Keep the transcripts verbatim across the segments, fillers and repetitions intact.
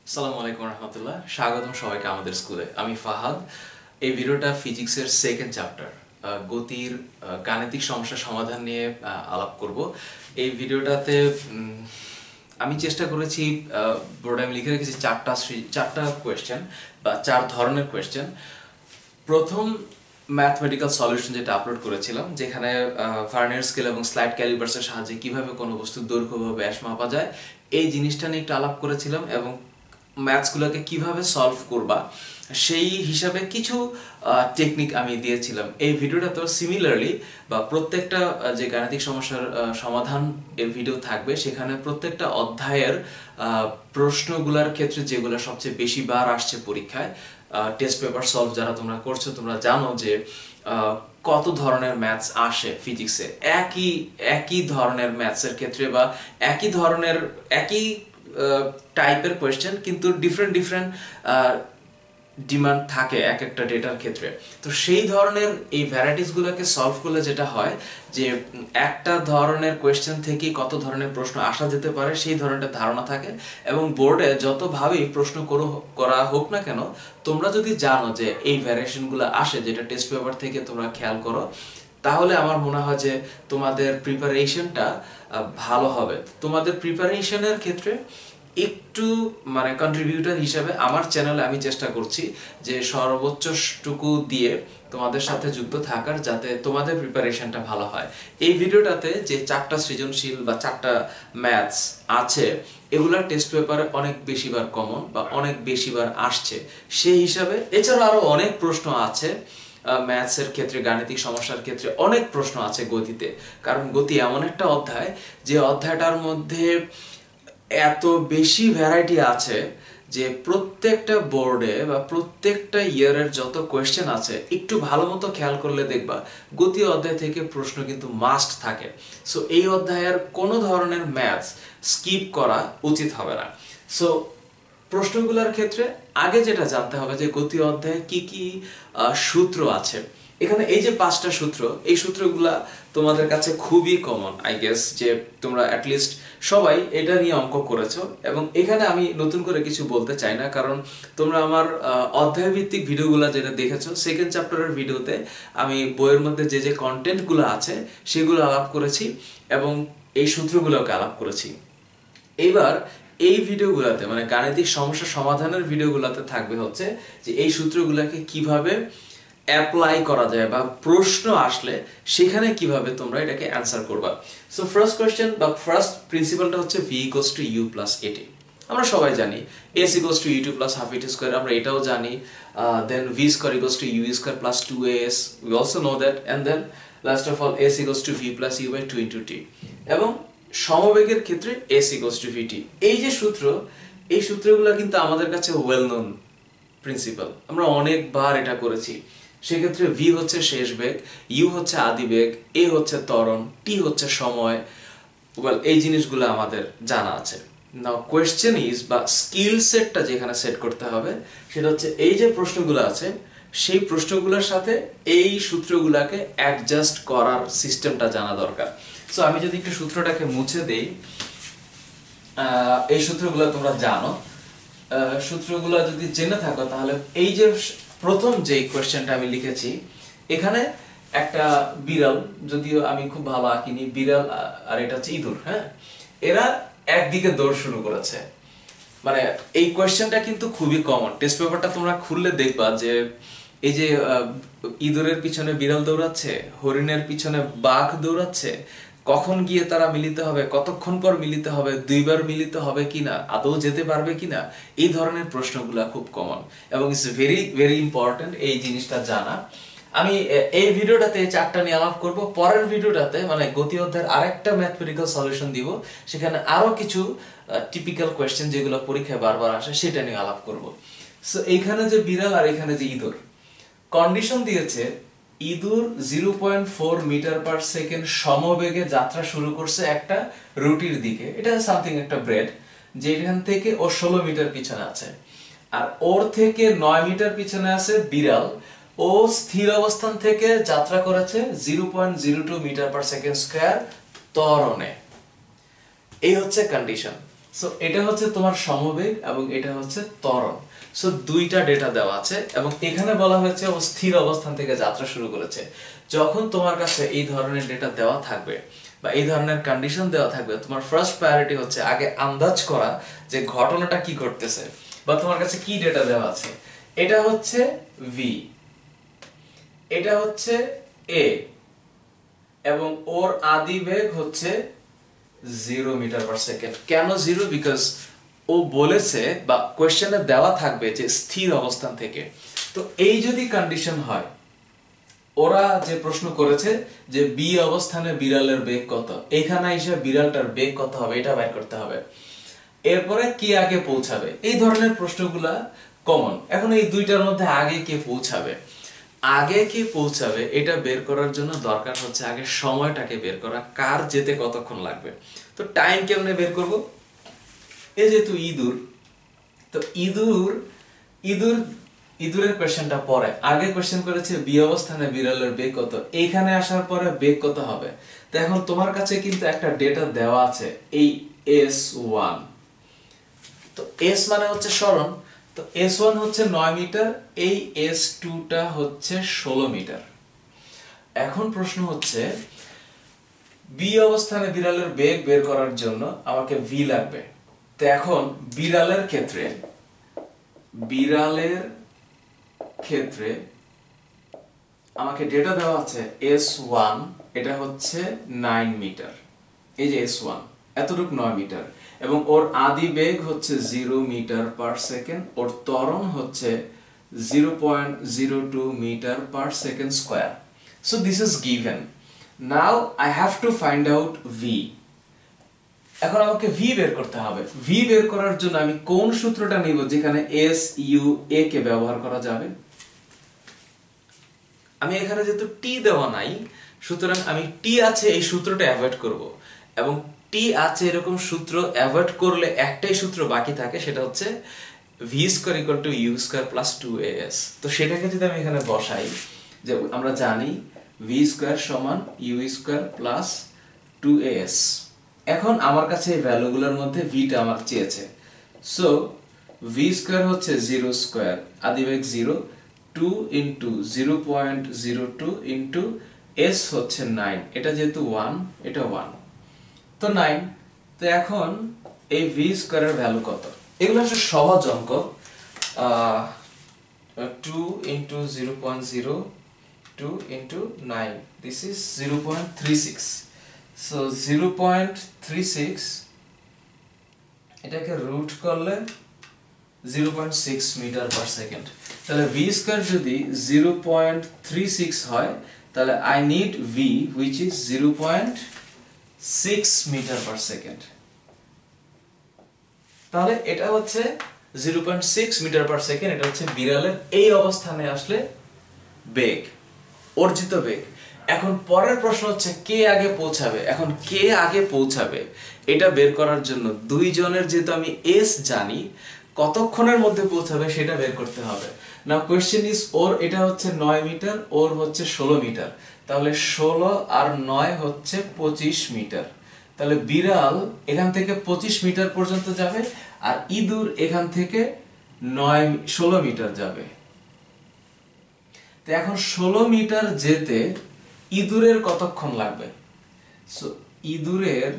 আসসালামু আলাইকুম রহমতুল্লাহ, স্বাগতম সবাইকে আমাদের স্কুলে। আমি ফাহাদ। এই ভিডিওটা ফিজিক্সের সেকেন্ড চ্যাপ্টার গতির গাণিতিক সমস্যার সমাধান নিয়ে আলাপ করব। এই ভিডিওটাতে আমি চেষ্টা করেছি, বোর্ডে আমি লিখে রেখেছি চারটা চারটা কোয়েশ্চেন বা চার ধরনের কোয়েশ্চেন। প্রথম ম্যাথমেটিক্যাল সলিউশন যেটা আপলোড করেছিলাম, যেখানে ভার্নিয়ার স্কেল এবং স্লাইড ক্যালিপার্সের সাহায্যে কিভাবে কোনো বস্তুর দৈর্ঘ্য বা ব্যাস মাপা যায় এই জিনিসটা নিয়ে একটু আলাপ করেছিলাম, এবং ম্যাথসগুলোকে কিভাবে সলভ করবা সেই হিসাবে কিছু টেকনিক আমি দিয়েছিলাম। এই ভিডিওটা তো সিমিলারলি বা প্রত্যেকটা যে গাণিতিক সমস্যার সমাধান এর ভিডিও থাকবে, সেখানে প্রত্যেকটা অধ্যায়ের প্রশ্নগুলোর ক্ষেত্রে যেগুলো সবচেয়ে বেশি বার আসছে পরীক্ষায়, টেস্ট পেপার সলভ যারা তোমরা করছো তোমরা জানো যে কত ধরনের ম্যাথস আসে ফিজিক্সে। একই একই ধরনের ম্যাথসের ক্ষেত্রে বা একই ধরনের একই টাইপের কোয়েশ্চেন, কিন্তু ডিফারেন্ট ডিফারেন্ট ডিমান্ড থাকে এক একটা ডেটার ক্ষেত্রে। তো সেই ধরনের এই ভ্যারাইটিসগুলোকে সলভ করলে যেটা হয় যে একটা ধরনের কোয়েশ্চেন থেকে কত ধরনের প্রশ্ন আসা যেতে পারে সেই ধরনের ধারণা থাকে, এবং বোর্ডে যতভাবেই প্রশ্ন করো করা হোক না কেন, তোমরা যদি জানো যে এই ভ্যারিয়েশনগুলো আসে যেটা টেস্ট পেপার থেকে তোমরা খেয়াল করো, তাহলে আমার মনে হয় যে তোমাদের প্রিপারেশনটা ভালো হবে। তোমাদের প্রিপারেশনের ক্ষেত্রে একটু মানে কন্ট্রিবিউটর হিসেবে আমার চ্যানেলে আমি চেষ্টা করছি যে সর্বোচ্চটুকু দিয়ে তোমাদের সাথে যুক্ত থাকার, যাতে তোমাদের প্রিপারেশনটা ভালো হয়। এই ভিডিওটাতে যে চারটা সৃজনশীল বা চারটা ম্যাথস আছে, এগুলা টেস্ট পেপারে অনেক বেশিবার কমন বা অনেক বেশিবার আসছে, সেই হিসাবে এছাড়া আরো অনেক প্রশ্ন আছে ম্যাথসের ক্ষেত্রে, গাণিতিক সমস্যার ক্ষেত্রে অনেক প্রশ্ন আছে গতিতে। কারণ গতি এমন একটা অধ্যায় যে অধ্যায়টার মধ্যে এত বেশি ভ্যারাইটি আছে যে প্রত্যেকটা বোর্ডে বা প্রত্যেকটা ইয়ারের যত কোয়েশ্চেন আছে, একটু ভালো মতো খেয়াল করলে দেখবা গতি অধ্যায় থেকে প্রশ্ন কিন্তু মাস্ট থাকে। সো এই অধ্যায়ের কোনো ধরনের ম্যাথস স্কিপ করা উচিত হবে না। সো প্রশ্নগুলোর ক্ষেত্রে আগে যেটা জানতে হবে যে গতি অধ্যায়ে কি কি সূত্র আছে। এখানে এই যে পাঁচটা সূত্র, এই সূত্রগুলা তোমাদের কাছে খুবই কমন, আই গেস যে তোমরা অ্যাটলিস্ট সবাই এটা নিয়ে অঙ্ক করেছো, এবং এখানে আমি নতুন করে কিছু বলতে চাই না, কারণ তোমরা আমার অধ্যায় ভিত্তিক ভিডিওগুলো যেটা দেখেছো, সেকেন্ড চ্যাপ্টারের ভিডিওতে আমি বইয়ের মধ্যে যে যে কন্টেন্টগুলো আছে সেগুলো আলাপ করেছি এবং এই সূত্রগুলোকে আলাপ করেছি। এইবার এই ভিডিওগুলোতে মানে গাণিতিক সমস্যা সমাধানের ভিডিওগুলোতে থাকবে হচ্ছে যে এই সূত্রগুলোকে কিভাবে অ্যাপ্লাই করা যায় বা প্রশ্ন আসলে সেখানে কিভাবে তোমরা এটাকে অ্যান্সার করবা। সো ফার্স্ট কোয়েশ্চেন বা ফার্স্ট প্রিন্সিপালটা হচ্ছে v equals to u plus at. আমরা সবাই জানি s equals to u two plus half at square, আমরা এটাও জানি। Then v square equals to u square plus two a s, we also know that. And then last of all s equals to v plus u by two into t. এবং সমবেগের ক্ষেত্রে s equals to v টি। এই যে সূত্র, এই সূত্রগুলো কিন্তু আমাদের কাছে ওয়েল নোন প্রিন্সিপাল, আমরা অনেকবার এটা করেছি। সেক্ষেত্রে ভি হচ্ছে শেষ বেগ, ইউ হচ্ছে আদি বেগ, এ হচ্ছে ত্বরণ, টি হচ্ছে সময়। ওয়েল এই জিনিসগুলো আমাদের জানা আছে। নাও কোয়েশ্চেন ইজ বা স্কিল সেটটা যেখানে সেট করতে হবে সেটা হচ্ছে এই যে প্রশ্নগুলো আছে সেই প্রশ্নগুলোর সাথে এই সূত্রগুলোকে অ্যাডজাস্ট করার সিস্টেমটা জানা দরকার। সো আমি যদি একটু সূত্রটাকে মুছে দেই, এই সূত্রগুলো তোমরা জানো, সূত্রগুলো যদি জেনে থাকো তাহলে এই যে প্রথম যে কোয়েশ্চেনটা আমি লিখেছি, এখানে একটা বিড়াল, যদিও আমি খুব ভালো আঁকিনি, বিড়াল আর এটা হচ্ছে ইঁদুর, হ্যাঁ, এরা একদিকে দৌড় শুরু করেছে। মানে এই কোয়েশ্চেনটা কিন্তু খুবই কমন, টেস্ট পেপারটা তোমরা খুললে দেখবা যে এই যে ইঁদুরের পিছনে বিড়াল দৌড়াচ্ছে, হরিণের পিছনে বাঘ দৌড়াচ্ছে, কখন গিয়ে তারা মিলিত হবে, কতক্ষণ পর মিলিত হবে, দুইবার মিলিত হবে কিনা, আদৌ যেতে পারবে কিনা, এই ধরনের প্রশ্নগুলো খুব কমন এবং ইটস ভেরি ভেরি ইম্পর্টেন্ট এই জিনিসটা জানা। আমি এই ভিডিওটাতে চারটা নিয়ে আলাপ করব, পরের ভিডিওটাতে মানে গতি অধ্যায়ের আরেকটা ম্যাথমেটিক্যাল সলিউশন দিব, সেখানে আরো কিছু টিপিক্যাল কোয়েশ্চেন যেগুলো পরীক্ষায় বারবার আসে সেটা নিয়ে আলাপ করব। সো এইখানে যে বিড়াল আর এখানে যে ইঁদুর, কন্ডিশন দিয়েছে ইঁদুর zero point four metre per second সমবেগে যাত্রা শুরু করছে একটা রুটির দিকে, এটা সামথিং একটা ব্রেড, যেখান থেকে ও ষোলো মিটার পিছনে আছে, আর ওর থেকে নয় মিটার পিছনে আছে বিড়াল, ও স্থির অবস্থান থেকে যাত্রা করেছে zero point zero two metre per second square ত্বরণে। এই হচ্ছে কন্ডিশন। সো এটা হচ্ছে তোমার সমবেগ এবং এটা হচ্ছে ত্বরণ। সো দুইটা ডেটা দেওয়া আছে এবং এখানে বলা হয়েছে ও স্থির অবস্থান থেকে যাত্রা শুরু করেছে। যখন তোমার কাছে এই ধরনের ডেটা দেওয়া থাকবে বা এই ধরনের কন্ডিশন দেওয়া থাকবে, তোমার ফার্স্ট প্রায়োরিটি হচ্ছে আগে আন্দাজ করা যে ঘটনাটা কি ঘটতেছে বা তোমার কাছে কি ডেটা দেওয়া আছে। এটা হচ্ছে ভি, এটা হচ্ছে এ, এবং ওর আদি বেগ হচ্ছে জিরো মিটার পার সেকেন্ড। কেন জিরো? বিকজ ও বলেছে বা কোয়েশ্চেনে দেওয়া থাকবে যে স্থির অবস্থান থেকে। তো এই যদি কন্ডিশন হয়, ওরা যে প্রশ্ন করেছে যে বি অবস্থানে বিড়ালের বেগ কত, এখানে এসে বিড়ালটার বেগ কত হবে এটা বের করতে হবে। এরপরে কে আগে পৌঁছাবে, এই ধরনের প্রশ্নগুলা কমন। এখন এই দুইটার মধ্যে আগে কে পৌঁছাবে, আগে কে পৌঁছাবে এটা বের করার জন্য দরকার হচ্ছে আগে সময়টাকে বের করা, কার যেতে কতক্ষণ লাগবে। তো টাইম কেমনে বের করব? এই যেহেতু ইঁদুর, তো ইঁদুর ইঁদুর ইঁদুরের কোশ্চেনটা পরে, আগে কোশ্চেন করেছে বি অবস্থানে বিড়ালের বেগ কত, এইখানে আসার পরে বেগ কত হবে। তো এখন তোমার কাছে কিন্তু একটা ডেটা দেওয়া আছে, এই এস ওয়ান। তো এস মানে হচ্ছে সরণ, তো এস ওয়ান হচ্ছে নয় মিটার, এই এস টু টা হচ্ছে ষোলো মিটার। এখন প্রশ্ন হচ্ছে বি অবস্থানে বিড়ালের বেগ বের করার জন্য আমাকে ভি লাগবে। তো এখন বিড়ালের ক্ষেত্রে বিড়ালের ক্ষেত্রে আমাকে ডেটা দেওয়া আছে এস ওয়ান, এটা হচ্ছে নাইন মিটার, এই যে এস ওয়ান এতটুকু নয় মিটার, এবং ওর আদি বেগ হচ্ছে জিরো মিটার পার সেকেন্ড, ওর ত্বরণ হচ্ছে zero point zero two metre per second square. So this is given. Now I have to find out v. এখন আমাকে ভি বের করতে হবে। ভি বের করার জন্য আমি কোন সূত্রটা নিব যেখানে এস ইউ এ কে ব্যবহার করা যাবে? আমি এখানে যেহেতু টি দেওয়া নাই, সুতরাং আমি টি আছে এই সূত্রটা অ্যাভয়েড করব, এবং টি আছে এরকম সূত্র অ্যাভয়েড করলে একটাই সূত্র বাকি থাকে, সেটা হচ্ছে v square equal to u square plus two a s. তো সেটাকে যদি আমি এখানে বসাই, যে আমরা জানি ভি স্কয়ার সমান u square plus two a s. এখন আমার কাছে এই ভ্যালুগুলোর মধ্যে ভিটা আমার চেয়েছে। সো ভি স্কয়ার হচ্ছে জিরো স্কয়ার, আদিবেগ zero, two into zero point zero two into s হচ্ছে নাইন, এটা যেহেতু ওয়ান, এটা ওয়ান, তো নাইন। তো এখন এই ভি স্কয়ারের ভ্যালু কত? এগুলো হচ্ছে সহজ অঙ্ক। Two into zero point zero two into nine, this is zero point three six. So zero point three six, এটাকে রুট করলে zero point six metre per second. তাহলে ভি স্কয়ার যদি জিরো পয়েন্ট থ্রি সিক্স হয়, তাহলে I need v which is zero point six metre per second. তাহলে এটা হচ্ছে zero point six metre per second, এটা হচ্ছে বিড়ালের এই অবস্থানে আসলে বেগ, অর্জিত বেগ। এখন পরের প্রশ্ন হচ্ছে কে আগে পৌঁছাবে। এখন কে আগে পৌঁছাবে এটা বের করার জন্য দুইজনের যেহেতু আমি এস জানি, কতক্ষণের মধ্যে পৌঁছাবে সেটা বের করতে হবে। না কোয়েশ্চেন ইজ ওর এটা হচ্ছে নয় মিটার, ওর হচ্ছে ষোলো মিটার, তাহলে ষোলো আর নয় হচ্ছে পঁচিশ মিটার। তাহলে বিড়াল এখান থেকে পঁচিশ মিটার পর্যন্ত যাবে, আর ইঁদুর এখান থেকে নয় ষোলো মিটার যাবে। তো এখন ষোলো মিটার যেতে ইঁদুরের কতক্ষণ লাগবে? সো ইঁদুরের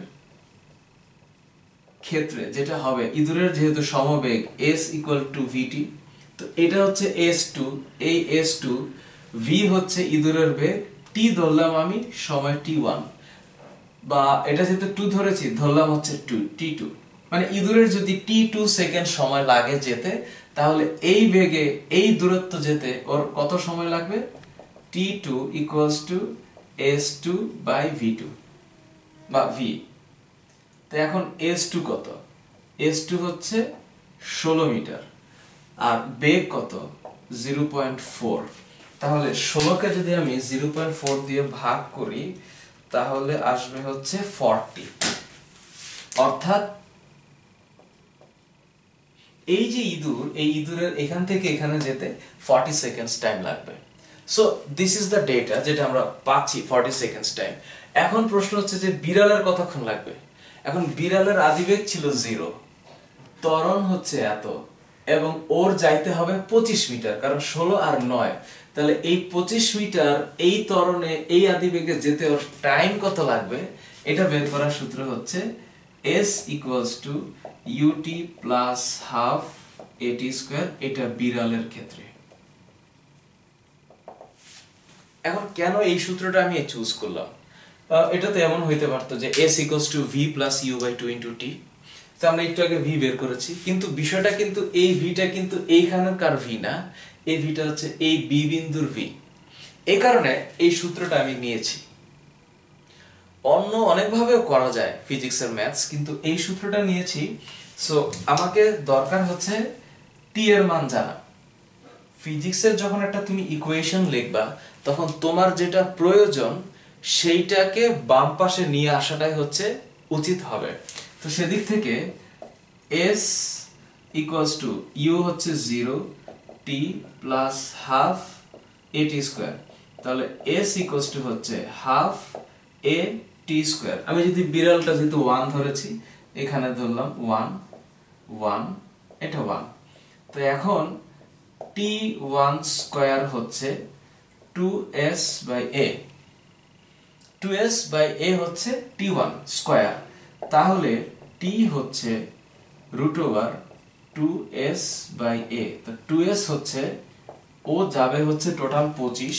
ক্ষেত্রে যেটা হবে, ইঁদুরের যেহেতু সমবেগ s ইকুয়াল টু ভিটি, তো এটা হচ্ছে এস টু, এই এস টু, ভি হচ্ছে ইঁদুরের বেগ, টি ধরলাম আমি সময় টি ওয়ান, বা এটা যেহেতু টু ধরেছি ধরলাম হচ্ছে টু, টি টু। মানে ইঁদুরের যদি টি টু সেকেন্ড সময় লাগে যেতে, তাহলে এই বেগে এই দূরত্ব যেতে ওর কত সময় লাগবে? T two equals to s two by v two বা ভি। তো এখন এস টু কত? এস টু হচ্ছে ষোলো মিটার, আর বেগ কত? Zero point four. তাহলে ষোলোকে যদি আমি জিরো পয়েন্ট ফোর দিয়ে ভাগ করি, তাহলে আসবে হচ্ছে ফর্টি। অর্থাৎ এই যে ইঁদুর, এই ইঁদুরের এখান থেকে এখানে যেতে ফর্টি সেকেন্ডস টাইম লাগবে। So this is the data যেটা আমরা পাচ্ছি, ফর্টি সেকেন্ডস টাইম। এখন প্রশ্ন হচ্ছে যে বিড়ালের কতক্ষণ লাগবে। এখন বিড়ালের আদিবেগ ছিল জিরো, ত্বরণ হচ্ছে এত, এবং ওর যাইতে হবে পঁচিশ মিটার, কারণ ষোলো আর নয়, তাহলে এই পঁচিশ মিটার এই ত্বরণে এই আদিবেগে যেতে ওর টাইম কত লাগবে, এটা বের করার সূত্র হচ্ছে s equals to u t plus half a t square, এটা বিড়ালের ক্ষেত্রে। এখন কেন এই সূত্রটা আমি চুজ করলাম? এটা তো এমন হইতে পারতো যে s equals to v plus u by two into t, তো আমরা একটু আগে v বের করেছি, কিন্তু বিষয়টা কিন্তু এই ভিটা কিন্তু এইখানকার v না, এই ভিটা হচ্ছে এই b বিন্দুর v, এই কারণে এই সূত্রটা আমি নিয়েছি। অন্য অনেকভাবেও করা যায় ফিজিক্সের ম্যাথস, কিন্তু এই সূত্রটা নিয়েছি। সো আমাকে দরকার হচ্ছে টি এর মান জানা। ফিজিক্সের যখন একটা তুমি ইকুয়েশন লিখবা, তখন তোমার যেটা প্রয়োজন সেইটাকে বাম পাশে নিয়ে আসাটাই হচ্ছে উচিত হবে। তো সেদিক থেকে s ইকুয়ালস টু u হচ্ছে zero, t plus half a t square, তাহলে s ইকুয়ালস টু হচ্ছে হাফ a t স্কোয়ার। আমি যদি বিড়ালটা যেহেতু ওয়ান ধরেছি, এখানে ধরলাম ওয়ান ওয়ান, এটা ওয়ান, তো এখন টি ওয়ান স্কোয়ার হচ্ছে two s by a, two s by a হচ্ছে টি ওয়ান স্কোয়ার, তাহলে t হচ্ছে root over two s by a, তো টু এস হচ্ছে, ও যাবে হচ্ছে টোটাল পঁচিশ,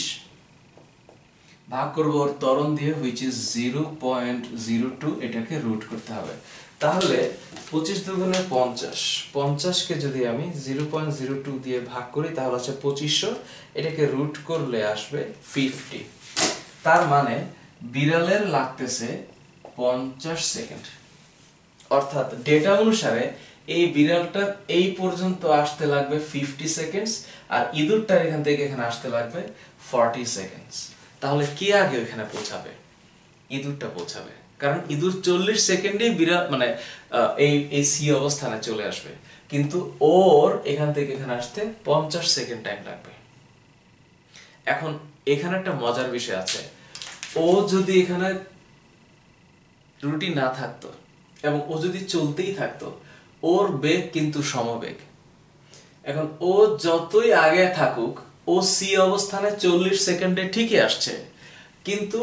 ভাগ করবো ওর ত্বরণ দিয়ে, which is zero point zero two, এটাকে রুট করতে হবে। তাহলে পঁচিশ দুগুণে পঞ্চাশ, পঞ্চাশকে যদি আমি জিরো পয়েন্ট জিরো টু দিয়ে ভাগ করি তাহলে হচ্ছে পঁচিশশো, এটাকে রুট করলে আসবে ফিফটি। তার মানে বিড়ালের লাগতেছে পঞ্চাশ সেকেন্ড, অর্থাৎ ডেটা অনুসারে এই বিড়ালটার এই পর্যন্ত আসতে লাগবে ফিফটি সেকেন্ডস, আর ইঁদুরটার এখান থেকে এখানে আসতে লাগবে ফর্টি সেকেন্ডস। তাহলে কে আগে ওখানে পৌঁছাবে? ইঁদুরটা পৌঁছাবে, কারণ ইঁদুর চল্লিশ সেকেন্ডেই বিড়াল মানে এই এই সি অবস্থানে চলে আসবে, কিন্তু ওর এখান থেকে এখানে আসতে পঞ্চাশ সেকেন্ড টাইম লাগবে। এখন এখানে একটা মজার বিষয় আছে, ও যদি এখানে ত্রুটি না থাকতো এবং ও যদি চলতেই থাকতো, ওর বেগ কিন্তু সমবেগ। এখন ও যতই আগে থাকুক, ও সি অবস্থানে চল্লিশ সেকেন্ডে ঠিকই আসছে, কিন্তু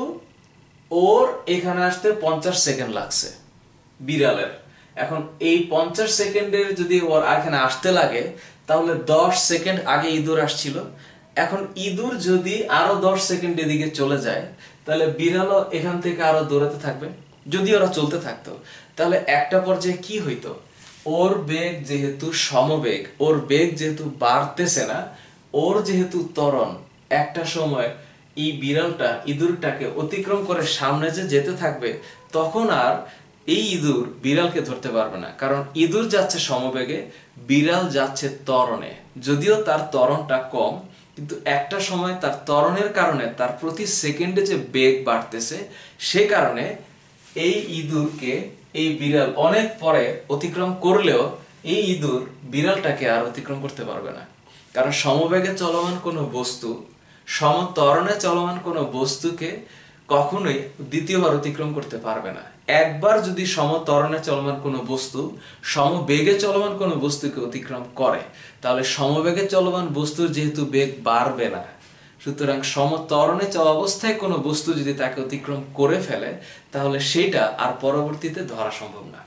ওর এখানে আসতে পঞ্চাশ সেকেন্ড লাগছে বিড়ালের। এখন এই পঞ্চাশ সেকেন্ডের যদি ওর এখানে আসতে লাগে, তাহলে দশ সেকেন্ড আগে ইঁদুর আসছিল, এখন ইঁদুর যদি আরো দশ সেকেন্ড এদিকে চলে যায়, তাহলে বিড়ালও এখান থেকে আরো দৌড়াতে থাকবে। যদি ওরা চলতে থাকতো, তাহলে একটা পর্যায়ে কি হইতো, ওর বেগ যেহেতু সমবেগ, ওর বেগ যেহেতু বাড়তেছে না, ওর যেহেতু ত্বরণ, একটা সময় এই বিড়ালটা ইঁদুরটাকে অতিক্রম করে সামনে যে যেতে থাকবে, তখন আর এই ইঁদুর বিড়ালকে ধরতে পারবে না, কারণ ইঁদুর যাচ্ছে সমবেগে, বিড়াল যাচ্ছে ত্বরণে। যদিও তার ত্বরণটা কম, কিন্তু একটা সময় তার ত্বরণের কারণে তার প্রতি সেকেন্ডে যে বেগ বাড়তেছে, সে কারণে এই ইঁদুরকে এই বিড়াল অনেক পরে অতিক্রম করলেও এই ইঁদুর বিড়ালটাকে আর অতিক্রম করতে পারবে না, কারণ সমবেগে চলমান কোনো বস্তু, সমত্বরণে চলমান কোনো বস্তুকে কখনোই দ্বিতীয়বার অতিক্রম করতে পারবে না। একবার যদি সমত্বরণে চলমান কোনো বস্তু সমবেগে চলমান কোনো বস্তুকে অতিক্রম করে, তাহলে সমবেগে চলমান বস্তুর যেহেতু বেগ বাড়বে না, সুতরাং সমত্বরণে চলা অবস্থায় কোনো বস্তু যদি তাকে অতিক্রম করে ফেলে, তাহলে সেটা আর পরবর্তীতে ধরা সম্ভব না।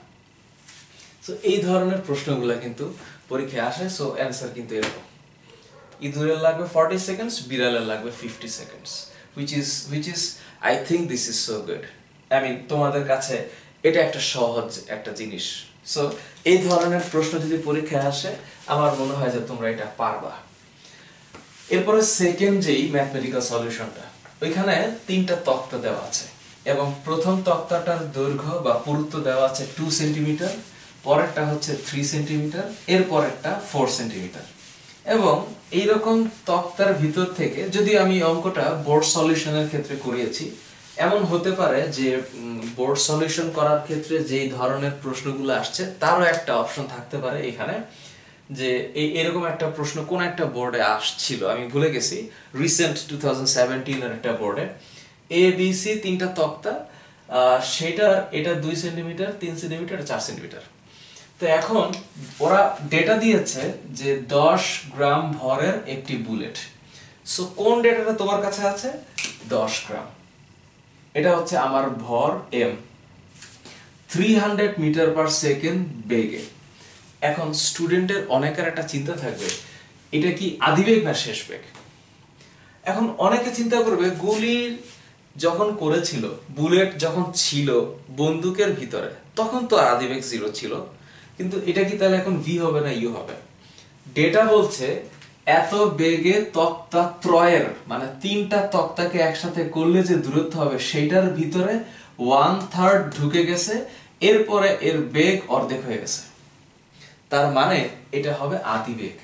সো এই ধরনের প্রশ্নগুলো কিন্তু পরীক্ষায় আসে। সো অ্যান্সার কিন্তু এরকম, ইঁদুরের লাগবে ফর্টি সেকেন্ডস, বিড়ালের লাগবে fifty seconds, which is which is I think this is so good. I mean, তোমাদের কাছে এটা একটা সহজ একটা জিনিস। সো এই ধরনের প্রশ্ন যদি পরীক্ষায় আসে, আমার মনে হয় যে তোমরা এটা পারবা। এরপরে সেকেন্ড যেই ম্যাথমেটিক্যাল সলিউশনটা, ওইখানে তিনটা তক্তা দেওয়া আছে, এবং প্রথম তক্তাটার দৈর্ঘ্য বা পুরুত্ব দেওয়া আছে টু সেন্টিমিটার, পরেরটা হচ্ছে থ্রি সেন্টিমিটার, এর পরেরটা ফোর সেন্টিমিটার। এবং এইরকম তক্তার ভিতর থেকে যদি আমি অঙ্কটা বোর্ড সলিউশনের ক্ষেত্রে করিয়েছি, এমন হতে পারে যে বোর্ড সলিউশন করার ক্ষেত্রে যেই ধরনের প্রশ্নগুলো আসছে, তারও একটা অপশন থাকতে পারে এখানে, যে এই এরকম একটা প্রশ্ন কোন একটা বোর্ডে আসছিল, আমি ভুলে গেছি, রিসেন্ট টু থাউজেন্ড সেভেন্টিন এর একটা বোর্ডে এ বি সি তিনটা তক্তা, সেটার এটা দুই সেন্টিমিটার, তিন সেন্টিমিটার, চার সেন্টিমিটার। তো এখন ওরা ডেটা দিয়েছে যে দশ গ্রাম ভরের একটি বুলেট। সো কোন ডেটাটা তোমার কাছে আছে? দশ গ্রাম। এটা হচ্ছে আমার ভর m, three hundred metre per second বেগে। এখন স্টুডেন্টের অনেকের একটা চিন্তা থাকবে, এটা কি আদিবেগ না শেষ বেগ? এখন অনেকে চিন্তা করবে, গুলির যখন করেছিল, বুলেট যখন ছিল বন্দুকের ভিতরে, তখন তো আদিবেগ জিরো ছিল, কিন্তু এটা কি তাহলে এখন ভি হবে না ইউ হবে? ডেটা বলছে এত বেগে তক্তা ত্রয়ের, মানে তিনটা তক্তাকে একসাথে করলে যে দূরত্ব হবে সেটার ভিতরে ওয়ান থার্ড ঢুকে গেছে, এরপরে এর বেগ অর্ধেক হয়ে গেছে। তার মানে এটা হবে আদিবেগ।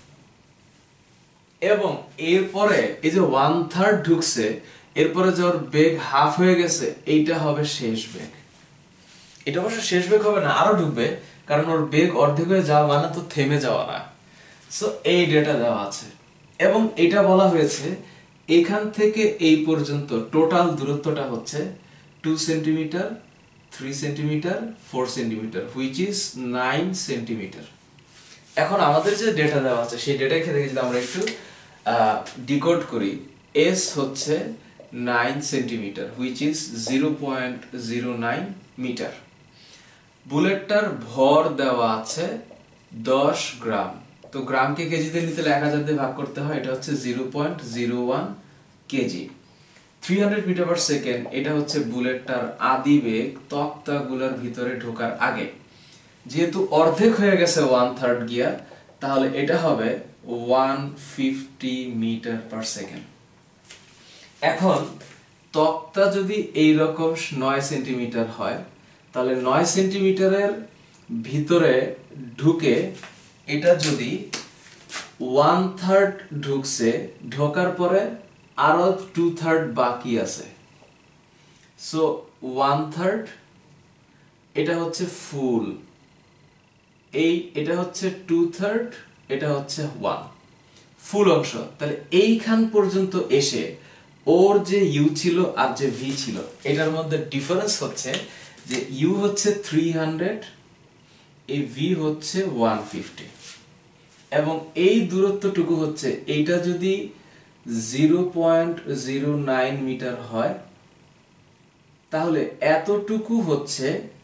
এবং এরপরে এই যে ওয়ান থার্ড ঢুকছে, এরপরে যে ওর বেগ হাফ হয়ে গেছে, এইটা হবে শেষ বেগ। এটা অবশ্য শেষ বেগ হবে না, আরো ঢুকবে, কারণ ওর বেগ অর্ধেক হয়ে যাওয়া মানে তো থেমে যাওয়া না। সো এই ডেটা দেওয়া আছে এবং এটা বলা হয়েছে এখান থেকে এই পর্যন্ত টোটাল দূরত্বটা হচ্ছে two centimetre, three centimetre, four centimetre, which is nine centimetre. এখন আমাদের যে ডেটা দেওয়া আছে সেই ডেটা থেকে যদি আমরা একটু ডিকোড করি, এস হচ্ছে nine centimetre, which is zero point zero nine metre. বুলেটটার ভর দেওয়া আছে দশ গ্রাম। তো গ্রামকে কেজিতে নিতে হলে এক হাজার দিয়ে ভাগ করতে হয়, এটা হচ্ছে zero point zero one kg. Three hundred metre per second, এটা হচ্ছে বুলেটটার আদিবেগ তক্তাগুলোর ভিতরে ঢোকার আগে। যেহেতু অর্ধেক হয়ে গেছে ওয়ান থার্ড গিয়ার, তাহলে এটা হবে one fifty metre per second. এখন তক্তা যদি এইরকম নয় সেন্টিমিটার হয়, তাহলে নয় সেন্টিমিটারের ভিতরে ঢুকে এটা যদি ওয়ান থার্ড ঢুকছে, ঢোকার পরে আরো টু থার্ড বাকি আছে, সো ওয়ান থার্ড, এটা হচ্ছে ফুল, এই এটা হচ্ছে টু থার্ড, এটা হচ্ছে ওয়ান, ফুল অংশ। তাহলে এইখান পর্যন্ত এসে ওর যে ইউ ছিল আর যে ভি ছিল, এটার মধ্যে ডিফারেন্স হচ্ছে যে ইউ হচ্ছে থ্রি হান্ড্রেড, এই ভি হচ্ছে ওয়ান ফিফটি, এবং এই দূরত্বটুকু হচ্ছে, এইটা যদি zero point zero nine metre হয়, তাহলে এতটুকু হচ্ছে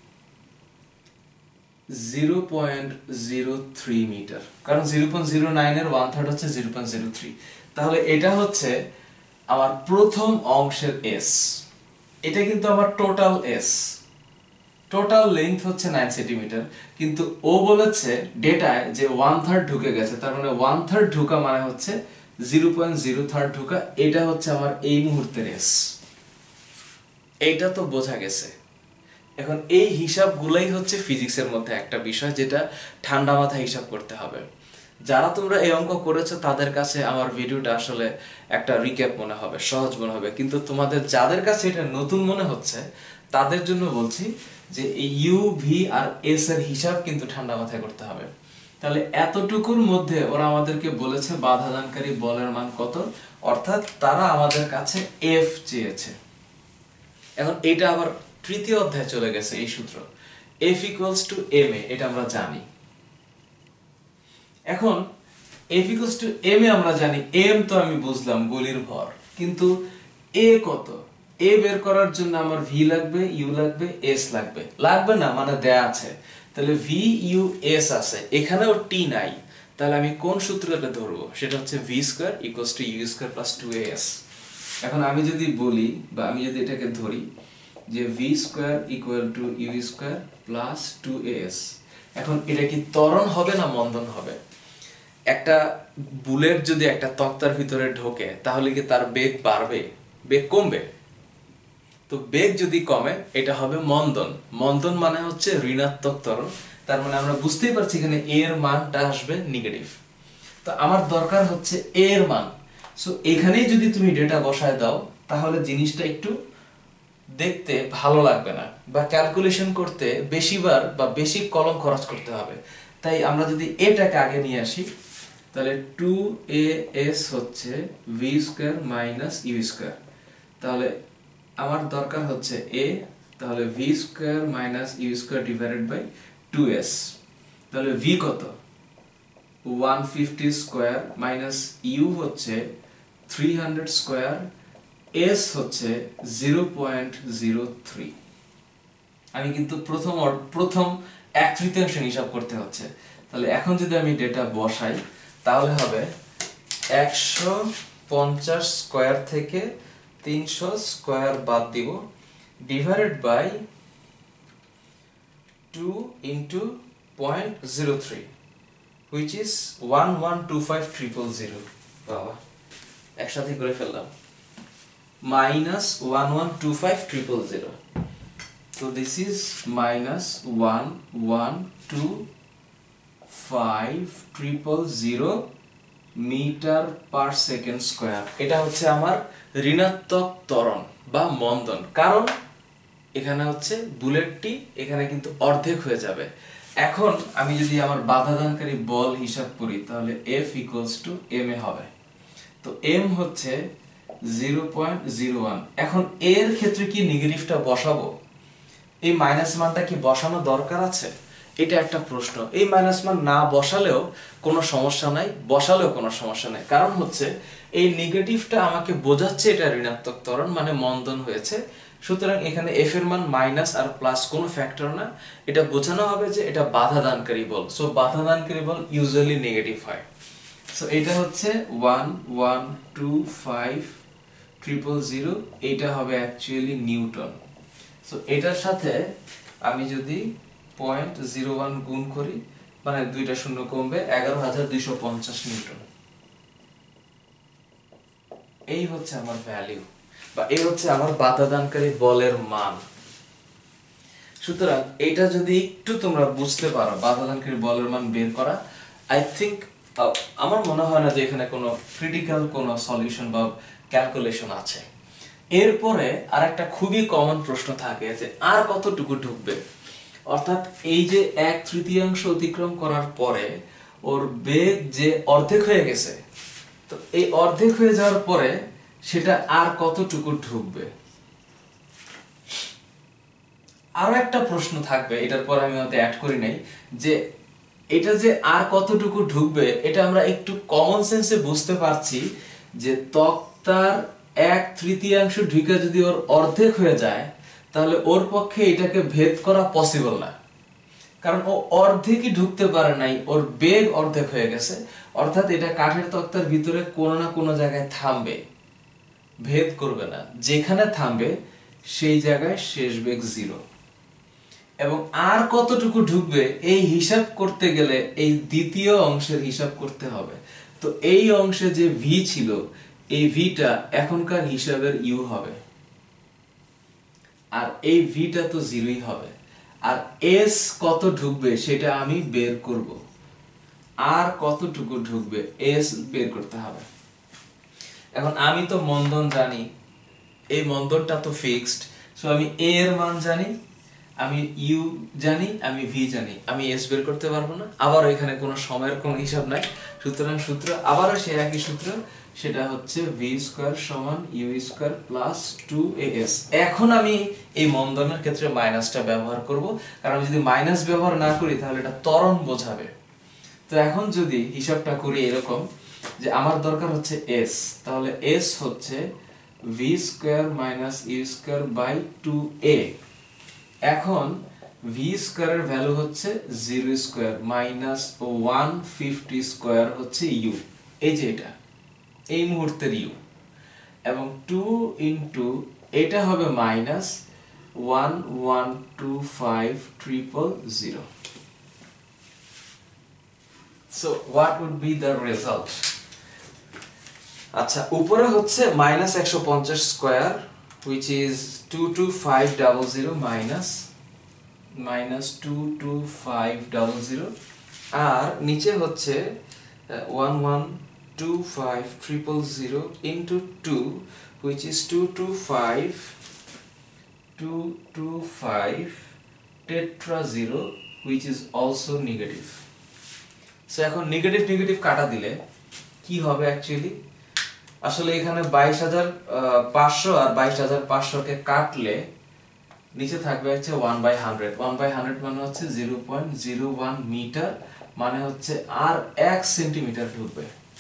zero point zero three metre, কারণ জিরো পয়েন্ট জিরো নাইন এর ওয়ান থার্ড হচ্ছে জিরো পয়েন্ট জিরো থ্রি। তাহলে এটা হচ্ছে আমার প্রথম অংশের এস, এটা কিন্তু আমার টোটাল এস, টোটাল লেন্থ হচ্ছে নাইন সেন্টিমিটার, কিন্তু ও বলেছে ডেটায় যে ওয়ান থার্ড ঢুকে গেছে, তার মানে ওয়ান থার্ড ঢুকা মানে হচ্ছে জিরো পয়েন্ট জিরো থার্ড ঢুকা, এটা হচ্ছে আমার এই মুহূর্তের এস। এইটা তো বোঝা গেছে। এখন এই হিসাবগুলাই হচ্ছে ফিজিক্সের মধ্যে একটা বিষয় যেটা ঠান্ডা মাথায় হিসাব করতে হবে। যারা তোমরা এই অঙ্ক করেছো তাদের কাছে আমার ভিডিওটা আসলে একটা রিক্যাপ মনে হবে, সহজ মনে হবে, কিন্তু তোমাদের যাদের কাছে এটা নতুন মনে হচ্ছে তাদের জন্য বলছি যে এই ইউ ভি আর এস এর হিসাব কিন্তু ঠান্ডা মাথায় করতে হবে। তাহলে এতটুকুর মধ্যে ওরা আমাদেরকে বলেছে বাধাদানকারী বলের মান কত, অর্থাৎ তারা আমাদের কাছে এফ চেয়েছে। এখন এটা আবার তৃতীয় অধ্যায়ে চলে গেছে এই সূত্র, F equals to m a, এটা আমরা জানি। এখন F equals to m a আমরা জানি, এম তো আমি বুঝলাম গুলির ভর, কিন্তু এ কত? এ বের করার জন্য আমার ভি লাগবে, ইউ লাগবে, এস লাগবে, লাগবে না মানে দেয়া আছে। তাহলে ভি ইউ এস আছে, এখানেও টি নাই, তাহলে আমি কোন সূত্রটা ধরবো? সেটা হচ্ছে v square equals to u square plus two a s. এখন আমি যদি বলি বা আমি যদি এটাকে ধরি যে v square equal to u square plus two a s, এখন এটা কি ত্বরণ হবে না মন্দন হবে? একটা বুলেট যদি একটা তক্তার ভিতরে ঢোকে তাহলে কি তার বেগ বাড়বে, বেগ কমবে? তো বেগ যদি কমে এটা হবে মন্দন। মন্দন মানে হচ্ছে ঋণাত্মক ত্বরণ, তার মানে আমরা বুঝতেই পারছি এখানে এ এর মানটা আসবে নেগেটিভ। তো আমার দরকার হচ্ছে এ এর মান। সো এখানেই যদি তুমি ডেটা বসায় দাও তাহলে জিনিসটা একটু দেখতে ভালো লাগবে না, বা ক্যালকুলেশন করতে বেশিবার বা বেশি কলম খরচ করতে হবে। তাই আমরা যদি এটাকে আগে নিয়ে আসি, তাহলে টু এ এস হচ্ছে v square minus u square, তাহলে আমার দরকার হচ্ছে এ তাহলে v square minus u square divided by two s. তাহলে ভি কত? One fifty square minus u হচ্ছে থ্রি হান্ড্রেড স্কোয়ার, এস হচ্ছে জিরো পয়েন্ট জিরো থ্রি। আমি কিন্তু প্রথম প্রথম এক তৃতীয়াংশ হিসাব করতে হচ্ছে। তাহলে এখন যদি আমি ডেটা বসাই তাহলে হবে একশো পঞ্চাশ স্কোয়ার থেকে তিনশো স্কোয়ার বাদ দিব, divided by two into point zero three, which is one one two five triple zero. বাবা, একসাথে করে ফেললাম, minus one one two five triple zero. So this is minus one one two five triple zero meter per second square। এটা হচ্ছে আমার ঋণাত্মক ত্বরণ বা মন্দন, কারণ এখানে হচ্ছে বুলেটটি এখানে কিন্তু অর্ধেক হয়ে যাবে। এখন আমি যদি আমার বাধাদানকারী বল হিসাব করি তাহলে F equals to m এ হবে। তো m হচ্ছে জিরো পয়েন্ট জিরো ওয়ান। এখন এর ক্ষেত্রে কি নেগেটিভটা বসাবো? এই মাইনাস মানটা কি বসানো দরকার আছে? এটা একটা প্রশ্ন। এই মাইনাস মান না বসালেও কোনো সমস্যা নাই, বসালেও কোনো সমস্যা নাই, কারণ হচ্ছে এই নেগেটিভটা আমাকে বোঝাচ্ছে এটা ঋণাত্মক ত্বরণ মানে মন্দন হয়েছে। সুতরাং এখানে এফ এর মান মাইনাস আর প্লাস কোনো ফ্যাক্টর না, এটা বোঝানো হবে যে এটা বাধা দানকারী বল। সো বাধা দানকারী বল ইউজুয়ালি নেগেটিভ হয়। সো এটা হচ্ছে one one two five triple zero, এইটা হবে অ্যাকচুয়ালি নিউটন। সো এটার সাথে আমি যদি পয়েন্ট জিরো ওয়ান গুণ করি মানে দুইটা শূন্য কমবে, এগারো হাজার দুইশো পঞ্চাশ নিউটন। এই হচ্ছে আমার ভ্যালু বা এই হচ্ছে আমার বাধাদানকারী বলের মান। সুতরাং এটা যদি একটু তোমরা বুঝতে পারো বাধাদানকারী বলের মান বের করা, আই থিঙ্ক আমার মনে হয় না যে এখানে কোনো ক্রিটিক্যাল কোনো সলিউশন বা ক্যালকুলেশন আছে। এরপরে আর একটা খুবই কমন প্রশ্ন থাকে যে আর কতটুকু ঢুকবে, অর্থাৎ এই যে এক তৃতীয়াংশ অতিক্রম করার পরে ওর বেগ যে অর্ধেক হয়ে গেছে, তো এই অর্ধেক হয়ে যাওয়ার পরে সেটা আর কতটুকু ঢুকবে। আরো একটা প্রশ্ন থাকবে, এটার পর আমি হয়তো অ্যাড করি নাই, যে এটা যে আর কতটুকু ঢুকবে এটা আমরা একটু কমন সেন্সে বুঝতে পারছি যে তক্তার এক তৃতীয়াংশ ঢুকে যদি ওর অর্ধেক হয়ে যায় তাহলে ওর পক্ষে এটাকে ভেদ করা পসিবল না, কারণ ও অর্ধেকই ঢুকতে পারে নাই, ওর বেগ অর্ধেক হয়ে গেছে। অর্থাৎ এটা কাঠের তক্তার ভিতরে কোনো না কোনো জায়গায় থামবে, ভেদ করবে না। যেখানে থামবে সেই জায়গায় শেষ বেগ জিরো। এবং আর কতটুকু ঢুকবে এই হিসাব করতে গেলে এই দ্বিতীয় অংশের হিসাব করতে হবে। তো এই অংশে যে ভি ছিল এই ভিটা এখনকার হিসাবের ইউ হবে, আর এই ভিটা তো জিরোই হবে। আর এস কত ঢুকবে সেটা আমি বের করব, আর কতটুকু ঢুকবে এস বের করতে হবে। এখন আমি তো মন্দন জানি, এই মন্দনটা তো ফিক্সড, সো আমি এ এর মান জানি, আমি ইউ জানি, আমি ভি জানি, আমি এস বের করতে পারবো না। আবার এখানে কোনো সময়ের কোনো হিসাব নাই, সুতরাং সূত্র আবারও সেই একই সূত্র, সেটা হচ্ছে ভি স্কয়ার সমান u square plus two a s. এখন আমি এই মন্দনের ক্ষেত্রে মাইনাসটা ব্যবহার করব, কারণ যদি মাইনাস ব্যবহার না করি তাহলে এটা ত্বরণ বোঝাবে। তো এখন যদি হিসাবটা করি এরকম যে আমার দরকার হচ্ছে এস, তাহলে এস হচ্ছে v square minus u square by two a. এখন ভি স্কয়ারের ভ্যালু হচ্ছে zero square minus one fifty square হচ্ছে ইউ, এই যে এটা এই মুহূর্তের ইউ, এবং টু ইন্টু এটা হবে minus one one two five triple zero. So what would be the result? আচ্ছা, উপরে হচ্ছে মাইনাস একশো পঞ্চাশ square which is two two five zero zero minus minus two two five zero zero, আর নিচে হচ্ছে one one two five triple zero into two which is two two five two two five tetra zero which is also negative. So এখন negative negative কাটা দিলে কি হবে actually? আসলে এখানে বাইশ হাজার পাঁচশো আর বাইশ হাজার পাঁচশো কে কাটলে নিচে থাকবে হচ্ছে one by hundred one by hundred মানে হচ্ছে zero point zero one metre, মানে হচ্ছে আর এক সেন্টিমিটার ঢুকবে।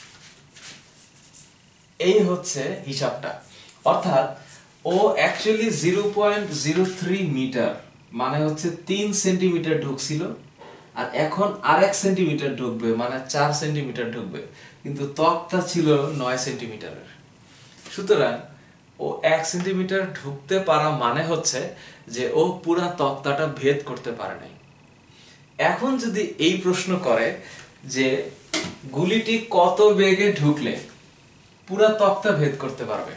এই হচ্ছে হিসাবটা, অর্থাৎ ও actually zero point zero three metre মানে হচ্ছে তিন সেন্টিমিটার ঢুকছিল, আর এখন আর এক সেন্টিমিটার ঢুকবে মানে চার সেন্টিমিটার ঢুকবে, কিন্তু ত্বকটা ছিল নয় সেন্টিমিটারের। সুতরাং ও এক সেন্টিমিটার ঢুকতে পারা মানে হচ্ছে যে ও পুরা তক্তাটা ভেদ করতে পারে নাই। এখন যদি এই প্রশ্ন করে যে গুলিটি কত বেগে ঢুকলে পুরা তক্তা ভেদ করতে পারবে,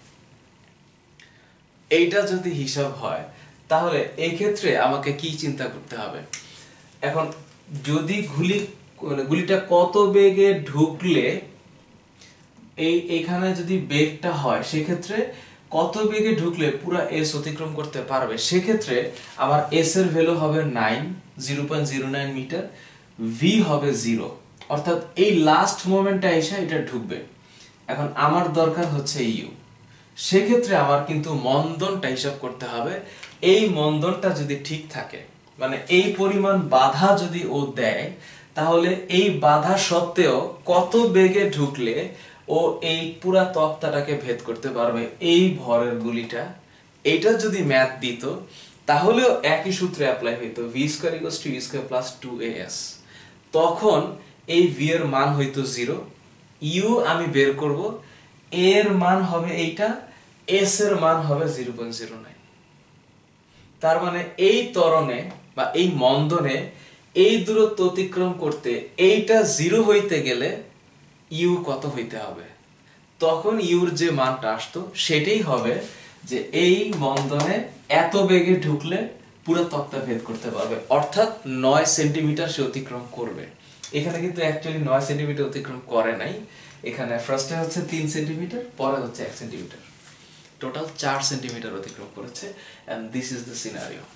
এইটা যদি হিসাব হয় তাহলে এই ক্ষেত্রে আমাকে কি চিন্তা করতে হবে? এখন যদি গুলি গুলিটা কত বেগে ঢুকলে এই এখানে যদি বেগটা হয় সেক্ষেত্রে কত বেগে ঢুকলে পুরো এস অতিক্রম করতে পারবে, সেক্ষেত্রে আমার এস এর ভ্যালু হবে nine zero point zero nine metre, v হবে জিরো, অর্থাৎ এই লাস্ট মোমেন্টটা এসে এটা ঢুকবে। এখন আমার দরকার হচ্ছে ইউ, সেক্ষেত্রে আমার কিন্তু মন্দনটা হিসাব করতে হবে। এই মন্দনটা যদি ঠিক থাকে, মানে এই পরিমাণ বাধা যদি ও দেয়, তাহলে এই বাধা সত্ত্বেও কত বেগে ঢুকলে ও এই পুরা তক্তাটাকে ভেদ করতে পারবে এই ভরের গুলিটা। এইটা যদি ম্যাথ দিত তাহলেও একই সূত্রে অ্যাপ্লাই হইতো, v square equals to u square plus two a s. তখন এই ভি এর মান হইতো জিরো, ইউ আমি বের করব, এর মান হবে এইটা, এস এর মান হবে জিরো পয়েন্ট জিরো নাইন। তার মানে এই ত্বরণে বা এই মন্দনে এই দূরত্ব অতিক্রম করতে এইটা জিরো হইতে গেলে ইউ কত হইতে হবে, তখন ইউর যে মানটা আসতো সেটাই হবে যে এই মন্দনে এত বেগে ঢুকলে পুরো তক্তা ভেদ করতে পারবে, অর্থাৎ নয় সেন্টিমিটার সে অতিক্রম করবে। এখানে কিন্তু অ্যাকচুয়ালি নয় সেন্টিমিটার অতিক্রম করে নাই, এখানে ফার্স্টে হচ্ছে তিন সেন্টিমিটার, পরে হচ্ছে এক সেন্টিমিটার, টোটাল চার সেন্টিমিটার অতিক্রম করেছে। And this is the scenario.